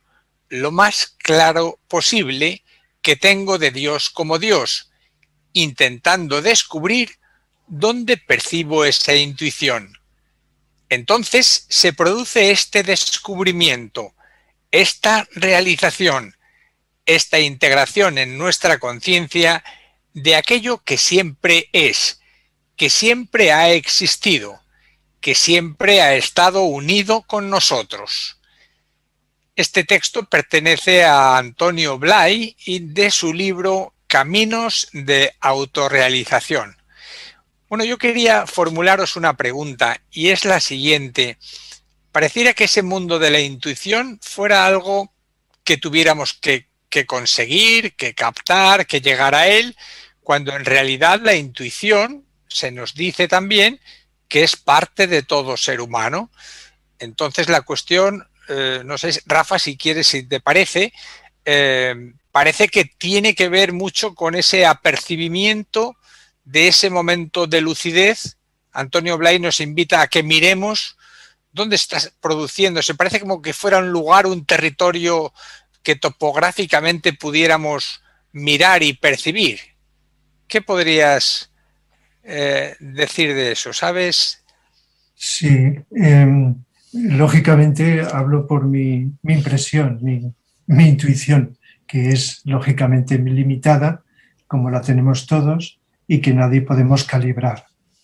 Speaker 7: lo más claro posible que tengo de Dios como Dios, intentando descubrir dónde percibo esa intuición. Entonces se produce este descubrimiento, esta realización, esta integración en nuestra conciencia de aquello que siempre es, que siempre ha existido, que siempre ha estado unido con nosotros. Este texto pertenece a Antonio Blay y de su libro Caminos de autorrealización. Bueno, yo quería formularos una pregunta y es la siguiente. Pareciera que ese mundo de la intuición fuera algo que tuviéramos que, que conseguir, que captar, que llegar a él, cuando en realidad la intuición se nos dice también que es parte de todo ser humano. Entonces la cuestión, eh, no sé, Rafa, si quieres, si te parece, eh, parece que tiene que ver mucho con ese apercibimiento de ese momento de lucidez. Antonio Blay nos invita a que miremos dónde está produciéndose. Parece como que fuera un lugar, un territorio que topográficamente pudiéramos mirar y percibir. ¿Qué podrías eh, decir de eso? ¿Sabes?
Speaker 6: Sí, eh, lógicamente hablo por mi, mi impresión, mi, mi intuición, que es lógicamente limitada, como la tenemos todos, y que nadie podemos calibrar.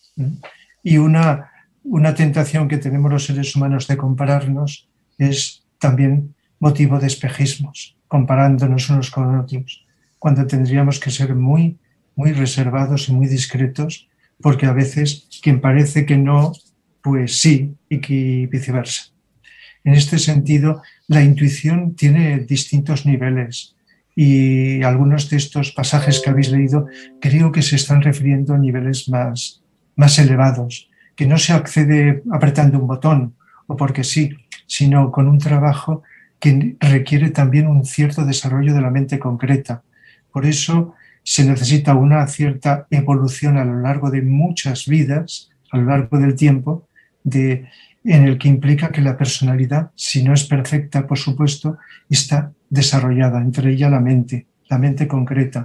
Speaker 6: Y una, una tentación que tenemos los seres humanos de compararnos es también motivo de espejismos, comparándonos unos con otros, cuando tendríamos que ser muy, muy reservados y muy discretos, porque a veces quien parece que no, pues sí, y que viceversa. En este sentido, la intuición tiene distintos niveles, y algunos de estos pasajes que habéis leído creo que se están refiriendo a niveles más, más elevados, que no se accede apretando un botón o porque sí, sino con un trabajo que requiere también un cierto desarrollo de la mente concreta. Por eso se necesita una cierta evolución a lo largo de muchas vidas, a lo largo del tiempo, de, en el que implica que la personalidad, si no es perfecta, por supuesto, está desarrollada, entre ella la mente, la mente concreta,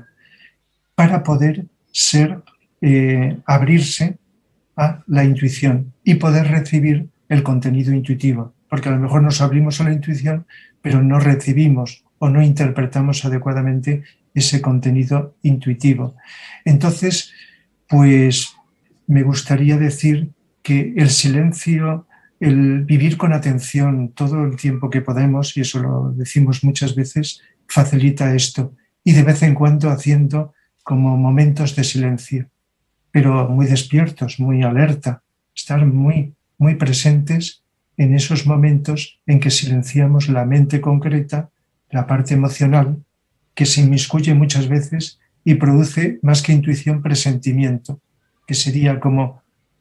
Speaker 6: para poder ser, eh, abrirse a la intuición y poder recibir el contenido intuitivo, porque a lo mejor nos abrimos a la intuición, pero no recibimos o no interpretamos adecuadamente ese contenido intuitivo. Entonces, pues me gustaría decir que el silencio, el vivir con atención todo el tiempo que podemos, y eso lo decimos muchas veces, facilita esto. Y de vez en cuando haciendo como momentos de silencio, pero muy despiertos, muy alerta, estar muy, muy presentes en esos momentos en que silenciamos la mente concreta, la parte emocional, que se inmiscuye muchas veces y produce más que intuición, presentimiento, que sería como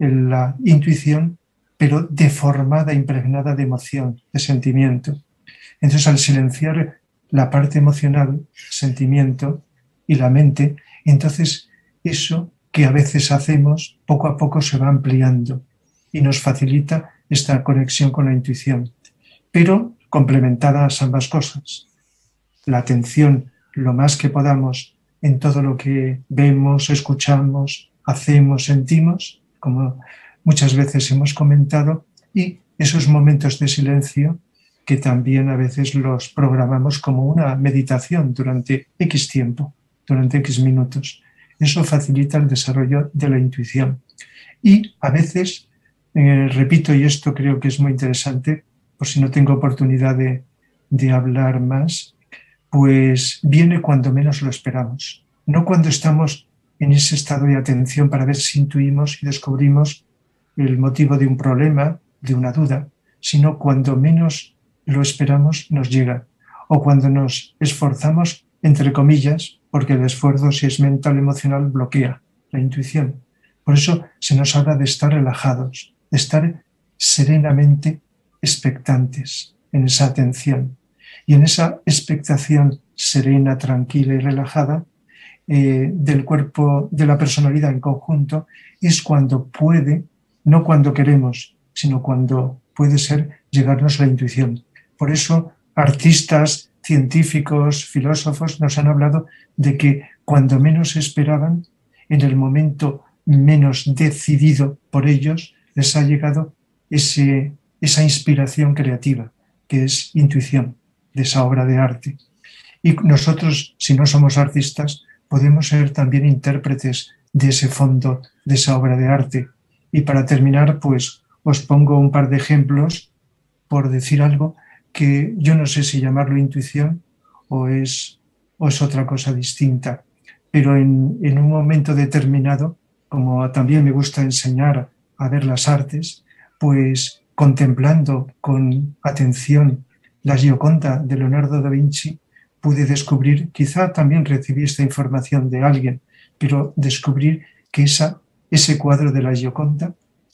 Speaker 6: la intuición, pero deformada, impregnada de emoción, de sentimiento. Entonces, al silenciar la parte emocional, sentimiento y la mente, entonces eso que a veces hacemos, poco a poco se va ampliando y nos facilita esta conexión con la intuición, pero complementadas ambas cosas. La atención, lo más que podamos, en todo lo que vemos, escuchamos, hacemos, sentimos, como muchas veces hemos comentado, y esos momentos de silencio que también a veces los programamos como una meditación durante X tiempo, durante X minutos. Eso facilita el desarrollo de la intuición. Y a veces, eh, repito, y esto creo que es muy interesante, por si no tengo oportunidad de, de hablar más, pues viene cuando menos lo esperamos. No cuando estamos en ese estado de atención para ver si intuimos y descubrimos el motivo de un problema, de una duda, sino cuando menos lo esperamos nos llega, o cuando nos esforzamos, entre comillas, porque el esfuerzo, si es mental, emocional, bloquea la intuición. Por eso se nos habla de estar relajados, de estar serenamente expectantes en esa atención. Y en esa expectación serena, tranquila y relajada eh, del cuerpo, de la personalidad en conjunto, es cuando puede, no cuando queremos, sino cuando puede ser llegarnos la intuición. Por eso artistas científicos, filósofos nos han hablado de que cuando menos esperaban, en el momento menos decidido por ellos, les ha llegado ese, esa inspiración creativa, que es intuición de esa obra de arte. Y nosotros, si no somos artistas, podemos ser también intérpretes de ese fondo, de esa obra de arte. Y para terminar, pues os pongo un par de ejemplos por decir algo que yo no sé si llamarlo intuición o es, o es otra cosa distinta. Pero en, en un momento determinado, como también me gusta enseñar a ver las artes, pues contemplando con atención la Gioconda de Leonardo da Vinci, pude descubrir, quizá también recibí esta información de alguien, pero descubrir que esa, ese cuadro de la Gioconda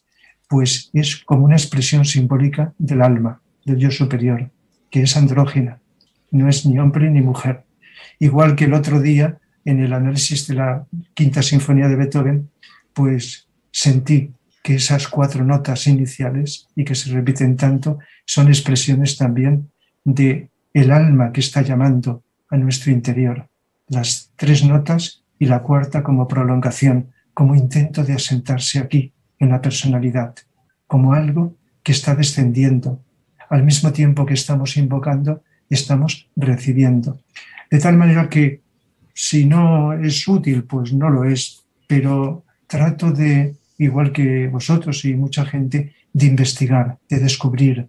Speaker 6: pues es como una expresión simbólica del alma, del yo superior, que es andrógina, no es ni hombre ni mujer. Igual que el otro día, en el análisis de la Quinta Sinfonía de Beethoven, pues sentí que esas cuatro notas iniciales, y que se repiten tanto, son expresiones también de el alma que está llamando a nuestro interior. Las tres notas y la cuarta como prolongación, como intento de asentarse aquí, en la personalidad, como algo que está descendiendo. Al mismo tiempo que estamos invocando, estamos recibiendo. De tal manera que si no es útil, pues no lo es, pero trato de, igual que vosotros y mucha gente, de investigar, de descubrir,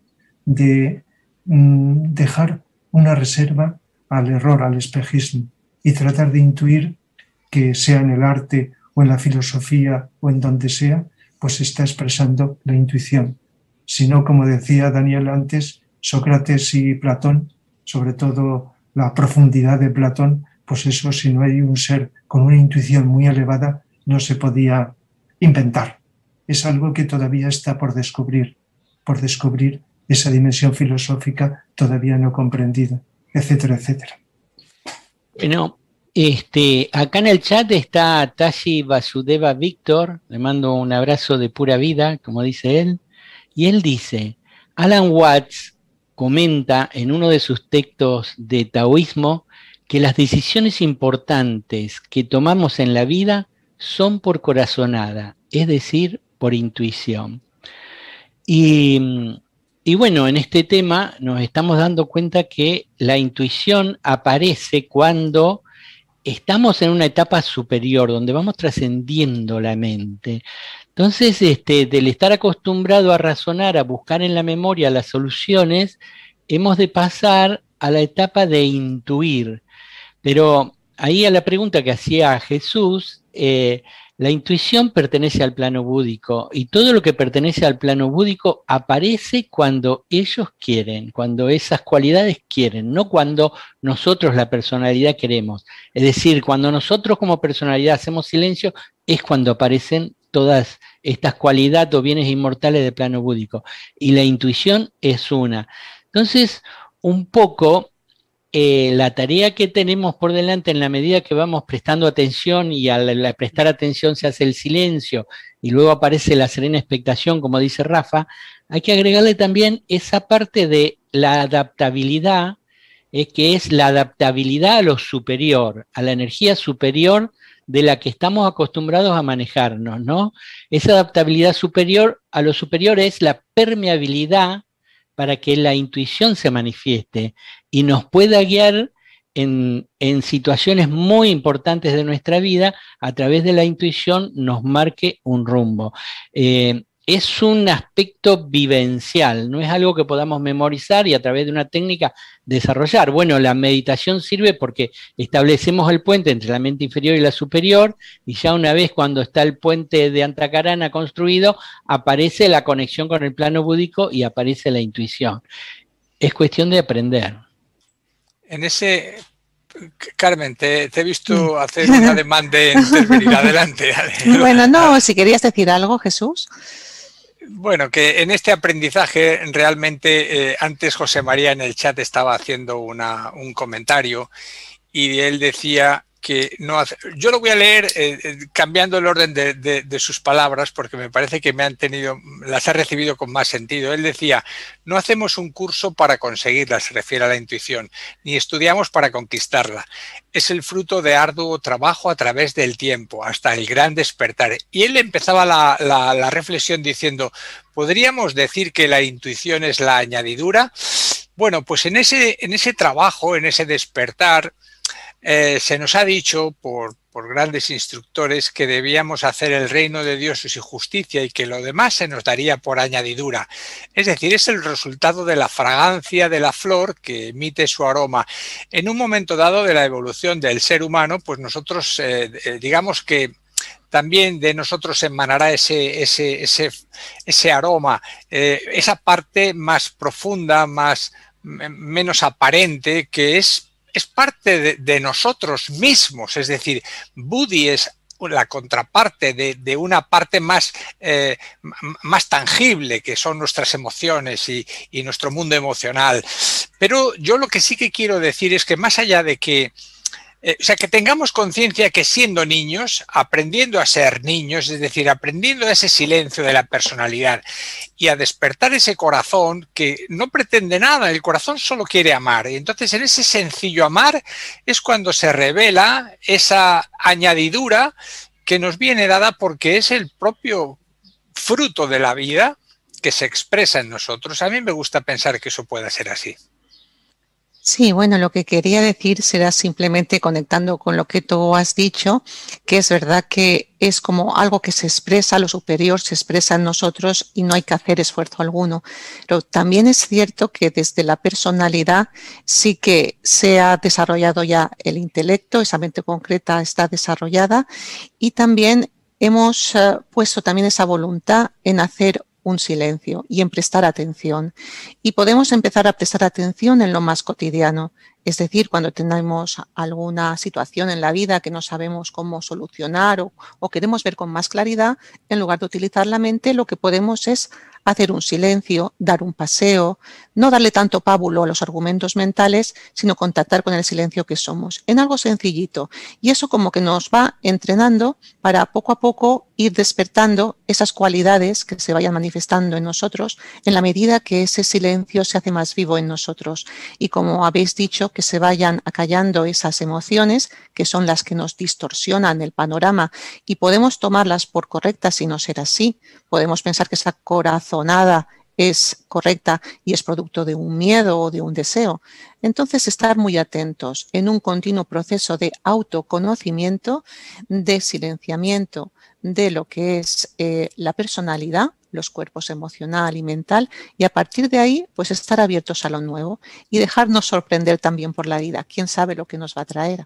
Speaker 6: de mm, dejar una reserva al error, al espejismo, y tratar de intuir que sea en el arte o en la filosofía o en donde sea, pues está expresando la intuición. Si no, como decía Daniel antes, Sócrates y Platón, sobre todo la profundidad de Platón, pues eso, si no hay un ser con una intuición muy elevada, no se podía inventar. Es algo que todavía está por descubrir, por descubrir esa dimensión filosófica todavía no comprendida, etcétera, etcétera.
Speaker 3: Bueno, este, acá en el chat está Tashi Vasudeva Víctor, le mando un abrazo de pura vida, como dice él, y él dice, Alan Watts comenta en uno de sus textos de taoísmo que las decisiones importantes que tomamos en la vida son por corazonada, es decir, por intuición. Y, y bueno, en este tema nos estamos dando cuenta que la intuición aparece cuando estamos en una etapa superior, donde vamos trascendiendo la mente. Entonces, este, del estar acostumbrado a razonar, a buscar en la memoria las soluciones, hemos de pasar a la etapa de intuir. Pero ahí a la pregunta que hacía Jesús, eh, la intuición pertenece al plano búdico y todo lo que pertenece al plano búdico aparece cuando ellos quieren, cuando esas cualidades quieren, no cuando nosotros la personalidad queremos. Es decir, cuando nosotros como personalidad hacemos silencio es cuando aparecen todas estas cualidades o bienes inmortales del plano búdico. Y la intuición es una. Entonces, un poco... Eh, la tarea que tenemos por delante en la medida que vamos prestando atención y al, al prestar atención se hace el silencio y luego aparece la serena expectación, como dice Rafa, hay que agregarle también esa parte de la adaptabilidad, eh, que es la adaptabilidad a lo superior, a la energía superior de la que estamos acostumbrados a manejarnos, ¿no? Esa adaptabilidad superior a lo superior es la permeabilidad para que la intuición se manifieste y nos pueda guiar en, en situaciones muy importantes de nuestra vida, a través de la intuición nos marque un rumbo. Eh, es un aspecto vivencial, no es algo que podamos memorizar y a través de una técnica desarrollar. Bueno, la meditación sirve porque establecemos el puente entre la mente inferior y la superior, y ya una vez cuando está el puente de Antakarana construido, aparece la conexión con el plano búdico y aparece la intuición. Es cuestión de aprender.
Speaker 7: En ese, Carmen, te, te he visto hacer un ademán de intervenir. Adelante.
Speaker 5: Bueno, no, si querías decir algo, Jesús.
Speaker 7: Bueno, que en este aprendizaje realmente, eh, antes José María en el chat estaba haciendo una, un comentario y él decía que no hace... Yo lo voy a leer eh, cambiando el orden de, de, de sus palabras porque me parece que me han tenido, las ha recibido con más sentido. Él decía, no hacemos un curso para conseguirla, se refiere a la intuición, ni estudiamos para conquistarla. Es el fruto de arduo trabajo a través del tiempo, hasta el gran despertar. Y él empezaba la, la, la reflexión diciendo, ¿podríamos decir que la intuición es la añadidura? Bueno, pues en ese, en ese trabajo, en ese despertar, Eh, se nos ha dicho por, por grandes instructores que debíamos hacer el reino de Dios y su justicia y que lo demás se nos daría por añadidura. Es decir, es el resultado de la fragancia de la flor que emite su aroma. En un momento dado de la evolución del ser humano, pues nosotros eh, eh, digamos que también de nosotros emanará ese, ese, ese, ese aroma, eh, esa parte más profunda, más, menos aparente, que es es parte de, de nosotros mismos, es decir, Buddhi es la contraparte de, de una parte más, eh, más tangible, que son nuestras emociones y, y nuestro mundo emocional. Pero yo lo que sí que quiero decir es que más allá de que Eh, o sea, que tengamos conciencia que siendo niños, aprendiendo a ser niños, es decir, aprendiendo ese silencio de la personalidad y a despertar ese corazón que no pretende nada, el corazón solo quiere amar. Y entonces en ese sencillo amar es cuando se revela esa añadidura que nos viene dada porque es el propio fruto de la vida que se expresa en nosotros. A mí me gusta pensar que eso pueda ser así.
Speaker 5: Sí, bueno, lo que quería decir será simplemente conectando con lo que tú has dicho, que es verdad que es como algo que se expresa, lo superior se expresa en nosotros y no hay que hacer esfuerzo alguno. Pero también es cierto que desde la personalidad sí que se ha desarrollado ya el intelecto, esa mente concreta está desarrollada y también hemos uh, puesto también esa voluntad en hacer un silencio y en prestar atención. Y podemos empezar a prestar atención en lo más cotidiano, es decir, cuando tenemos alguna situación en la vida que no sabemos cómo solucionar o, o queremos ver con más claridad, en lugar de utilizar la mente, lo que podemos es hacer un silencio, dar un paseo, no darle tanto pábulo a los argumentos mentales, sino contactar con el silencio que somos, en algo sencillito. Y eso como que nos va entrenando para poco a poco ir despertando esas cualidades que se vayan manifestando en nosotros en la medida que ese silencio se hace más vivo en nosotros. Y como habéis dicho, que se vayan acallando esas emociones que son las que nos distorsionan el panorama y podemos tomarlas por correctas y no ser así. Podemos pensar que esa corazonada es correcta y es producto de un miedo o de un deseo. Entonces, estar muy atentos en un continuo proceso de autoconocimiento, de silenciamiento de lo que es eh, la personalidad, los cuerpos emocional y mental, y a partir de ahí, pues estar abiertos a lo nuevo y dejarnos sorprender también por la vida. ¿Quién sabe lo que nos va a traer?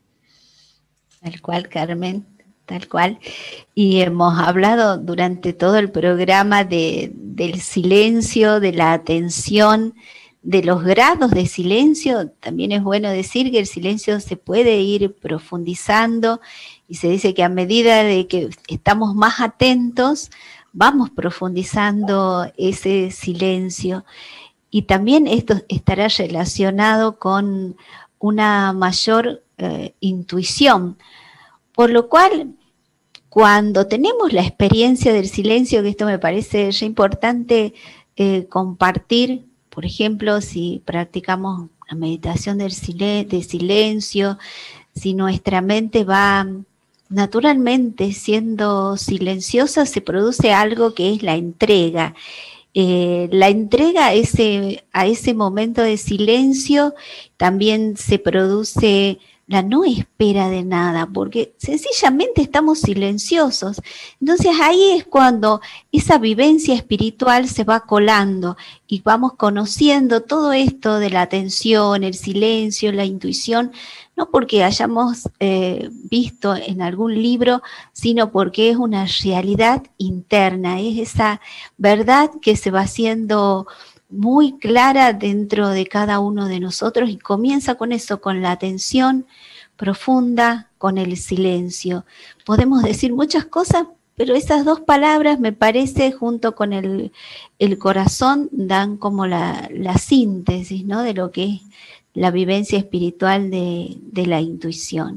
Speaker 4: Tal cual, Carmen. Tal cual. Y hemos hablado durante todo el programa de, del silencio, de la atención, de los grados de silencio. También es bueno decir que el silencio se puede ir profundizando y se dice que a medida de que estamos más atentos, vamos profundizando ese silencio. Y también esto estará relacionado con una mayor eh, intuición. Por lo cual, cuando tenemos la experiencia del silencio, que esto me parece ya importante eh, compartir, por ejemplo, si practicamos la meditación del silen- de silencio, si nuestra mente va naturalmente siendo silenciosa, se produce algo que es la entrega. Eh, la entrega a ese, a ese momento de silencio también se produce la no espera de nada, porque sencillamente estamos silenciosos. Entonces ahí es cuando esa vivencia espiritual se va colando y vamos conociendo todo esto de la atención, el silencio, la intuición, no porque hayamos eh, visto en algún libro, sino porque es una realidad interna, es esa verdad que se va haciendo muy clara dentro de cada uno de nosotros y comienza con eso, con la atención profunda, con el silencio. Podemos decir muchas cosas, pero esas dos palabras me parece junto con el, el corazón dan como la, la síntesis, ¿no?, de lo que es la vivencia espiritual de, de la intuición.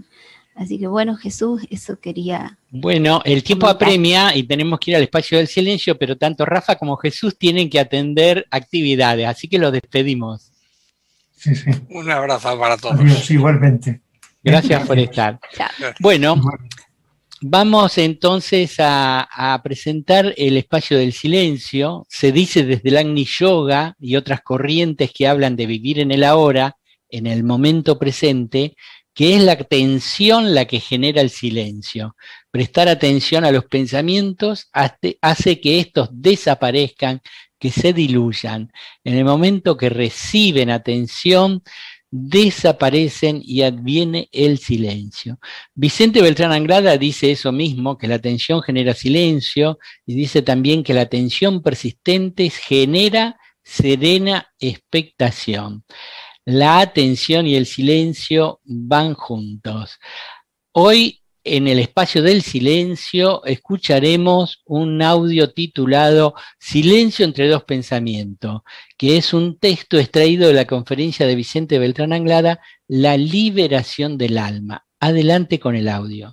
Speaker 4: Así que bueno, Jesús, eso quería...
Speaker 3: Bueno, el tiempo
Speaker 4: comentar.
Speaker 3: apremia y tenemos que ir al espacio del silencio, pero tanto Rafa como Jesús tienen que atender actividades, así que los despedimos.
Speaker 6: Sí, sí.
Speaker 7: Un abrazo para todos.
Speaker 6: Adiós, igualmente.
Speaker 3: Gracias por estar.
Speaker 4: Chao.
Speaker 3: Bueno, vamos entonces a, a presentar el espacio del silencio. Se dice desde el Agni Yoga y otras corrientes que hablan de vivir en el ahora, en el momento presente, que es la atención la que genera el silencio. Prestar atención a los pensamientos hace, hace que estos desaparezcan, que se diluyan. En el momento que reciben atención, desaparecen y adviene el silencio. Vicente Beltrán Anglada dice eso mismo, que la atención genera silencio, y dice también que la atención persistente genera serena expectación. La atención y el silencio van juntos. Hoy, en el espacio del silencio, escucharemos un audio titulado Silencio entre dos pensamientos, que es un texto extraído de la conferencia de Vicente Beltrán Anglada, La liberación del alma. Adelante con el audio.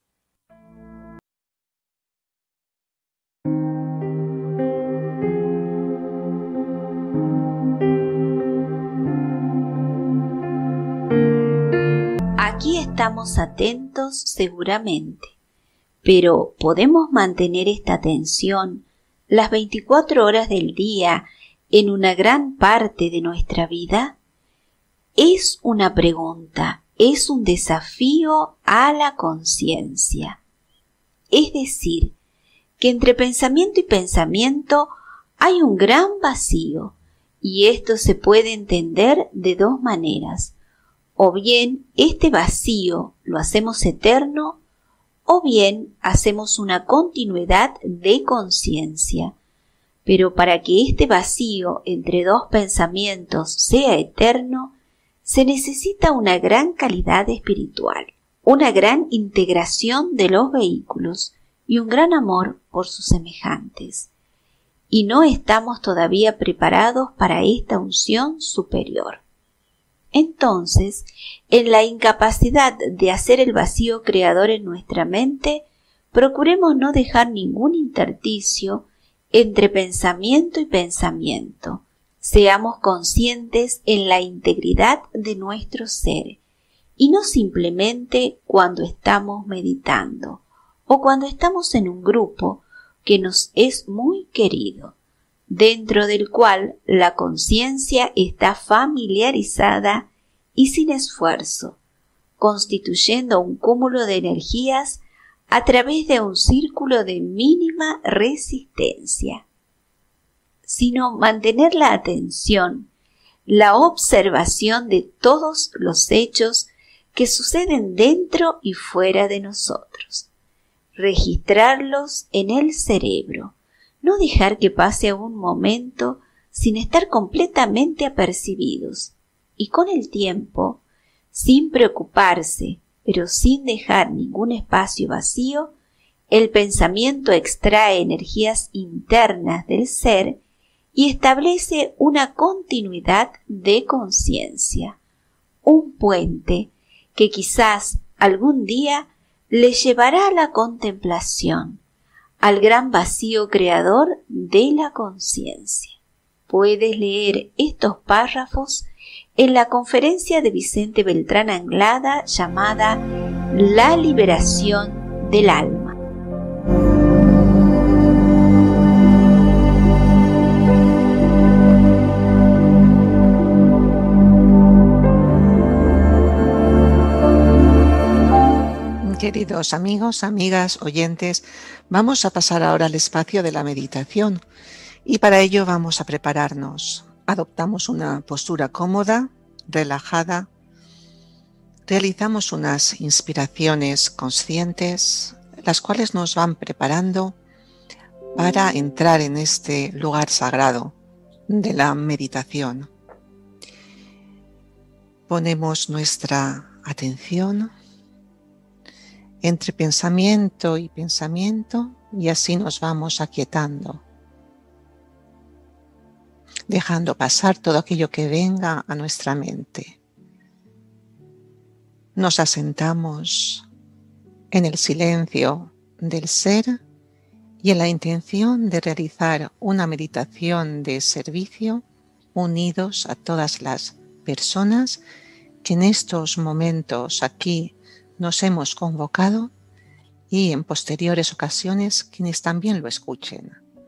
Speaker 4: Aquí estamos atentos seguramente, pero ¿podemos mantener esta atención las veinticuatro horas del día en una gran parte de nuestra vida? Es una pregunta, es un desafío a la conciencia. Es decir, que entre pensamiento y pensamiento hay un gran vacío, y esto se puede entender de dos maneras. O bien este vacío lo hacemos eterno, o bien hacemos una continuidad de conciencia. Pero para que este vacío entre dos pensamientos sea eterno, se necesita una gran calidad espiritual, una gran integración de los vehículos y un gran amor por sus semejantes. Y no estamos todavía preparados para esta unción superior. Entonces, en la incapacidad de hacer el vacío creador en nuestra mente, procuremos no dejar ningún intersticio entre pensamiento y pensamiento. Seamos conscientes en la integridad de nuestro ser, y no simplemente cuando estamos meditando o cuando estamos en un grupo que nos es muy querido, dentro del cual la conciencia está familiarizada y sin esfuerzo, constituyendo un cúmulo de energías a través de un círculo de mínima resistencia, sino mantener la atención, la observación de todos los hechos que suceden dentro y fuera de nosotros, registrarlos en el cerebro, no dejar que pase un momento sin estar completamente apercibidos, y con el tiempo, sin preocuparse, pero sin dejar ningún espacio vacío, el pensamiento extrae energías internas del ser y establece una continuidad de conciencia, un puente que quizás algún día le llevará a la contemplación, al gran vacío creador de la conciencia. Puedes leer estos párrafos en la conferencia de Vicente Beltrán Anglada llamada La liberación del alma.
Speaker 5: Queridos amigos, amigas, oyentes, vamos a pasar ahora al espacio de la meditación y para ello vamos a prepararnos. Adoptamos una postura cómoda, relajada, realizamos unas inspiraciones conscientes, las cuales nos van preparando para entrar en este lugar sagrado de la meditación. Ponemos nuestra atención entre pensamiento y pensamiento y así nos vamos aquietando, dejando pasar todo aquello que venga a nuestra mente. nos asentamos en el silencio del ser y en la intención de realizar una meditación de servicio unidos a todas las personas que en estos momentos aquí nos hemos convocado y en posteriores ocasiones quienes también lo escuchen.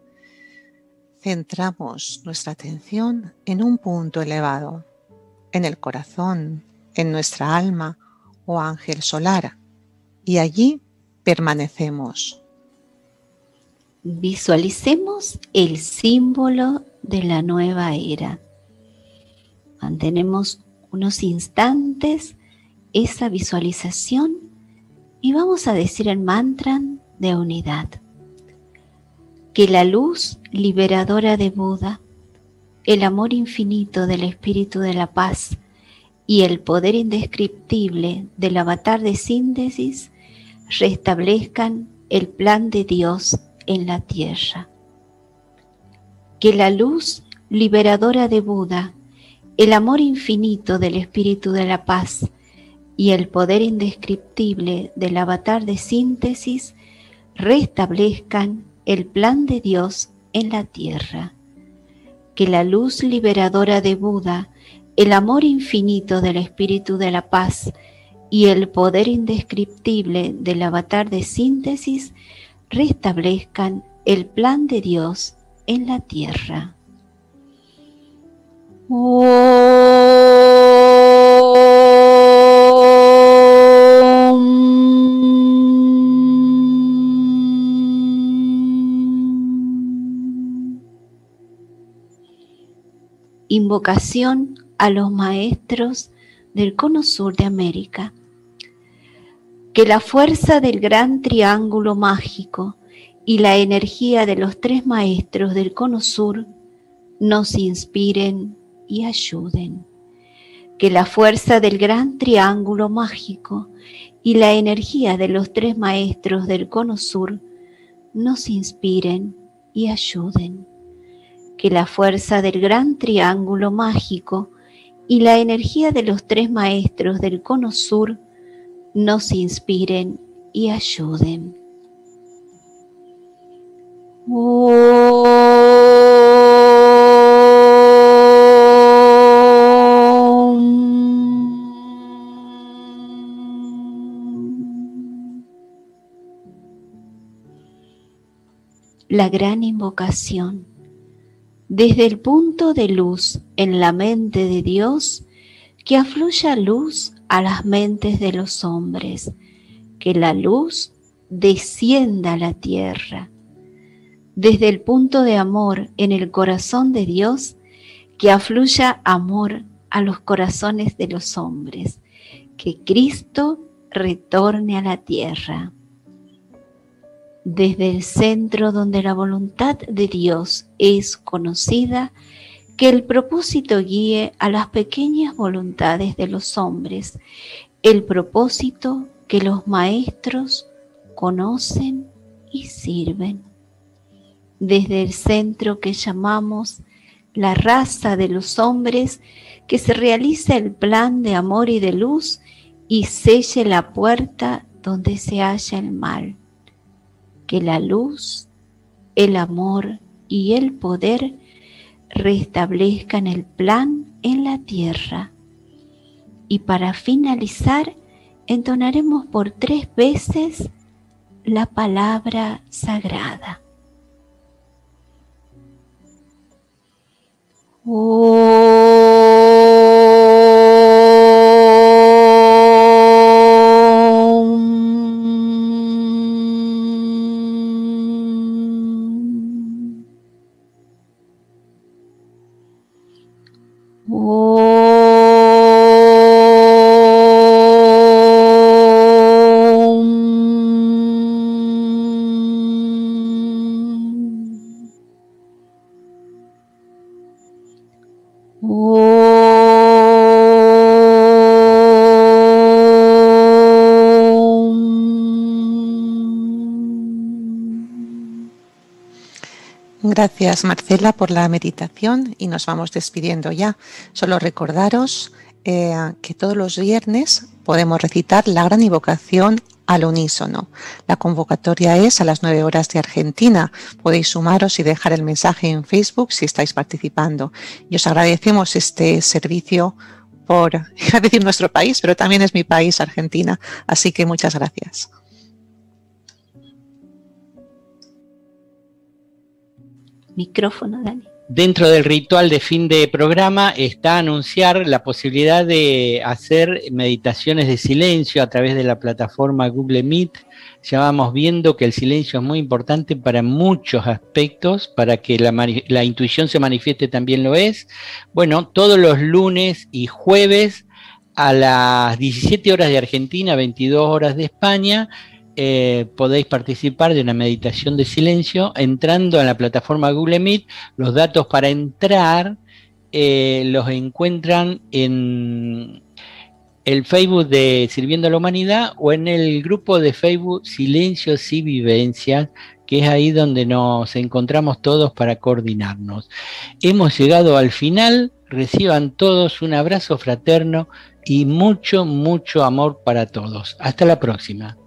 Speaker 5: Centramos nuestra atención en un punto elevado, en el corazón, en nuestra alma o ángel solar, y allí permanecemos.
Speaker 4: Visualicemos el símbolo de la nueva era. Mantenemos unos instantes esa visualización y vamos a decir el mantra de unidad. Que la luz liberadora de Buda, el amor infinito del Espíritu de la Paz y el poder indescriptible del avatar de síntesis restablezcan el plan de Dios en la tierra. Que la luz liberadora de Buda, el amor infinito del Espíritu de la Paz y el poder indescriptible del avatar de síntesis restablezcan el plan de Dios en la tierra. Que la luz liberadora de Buda, el amor infinito del Espíritu de la Paz y el poder indescriptible del avatar de síntesis restablezcan el plan de Dios en la tierra. Invocación a los maestros del Cono Sur de América. Que la fuerza del gran triángulo mágico y la energía de los tres maestros del Cono Sur nos inspiren y ayuden. Que la fuerza del gran triángulo mágico y la energía de los tres maestros del Cono Sur nos inspiren y ayuden. Que la fuerza del gran triángulo mágico y la energía de los tres maestros del Cono Sur nos inspiren y ayuden. La gran invocación. Desde el punto de luz en la mente de Dios, que afluya luz a las mentes de los hombres, que la luz descienda a la tierra. Desde el punto de amor en el corazón de Dios, que afluya amor a los corazones de los hombres, que Cristo retorne a la tierra. Desde el centro donde la voluntad de Dios es conocida, que el propósito guíe a las pequeñas voluntades de los hombres, el propósito que los maestros conocen y sirven. Desde el centro que llamamos la raza de los hombres, que se realice el plan de amor y de luz y selle la puerta donde se halla el mal. Que la luz, el amor y el poder restablezcan el plan en la tierra. Y para finalizar, entonaremos por tres veces la palabra sagrada.
Speaker 5: Gracias, Marcela, por la meditación y nos vamos despidiendo ya. Solo recordaros eh, que todos los viernes podemos recitar la gran invocación al unísono. La convocatoria es a las nueve horas de Argentina. Podéis sumaros y dejar el mensaje en Facebook si estáis participando. Y os agradecemos este servicio por, iba a decir nuestro país, pero también es mi país, Argentina. Así que muchas gracias.
Speaker 4: Micrófono, Dani.
Speaker 3: Dentro del ritual de fin de programa está anunciar la posibilidad de hacer meditaciones de silencio a través de la plataforma Google Meet. Ya vamos viendo que el silencio es muy importante para muchos aspectos, para que la, la intuición se manifieste también lo es. Bueno, todos los lunes y jueves a las diecisiete horas de Argentina, veintidós horas de España, Eh, podéis participar de una meditación de silencio entrando en la plataforma Google Meet. Los datos para entrar eh, los encuentran en el Facebook de Sirviendo a la Humanidad o en el grupo de Facebook Silencios y Vivencias, que es ahí donde nos encontramos todos para coordinarnos. Hemos llegado al final. Reciban todos un abrazo fraterno y mucho, mucho amor para todos. Hasta la próxima.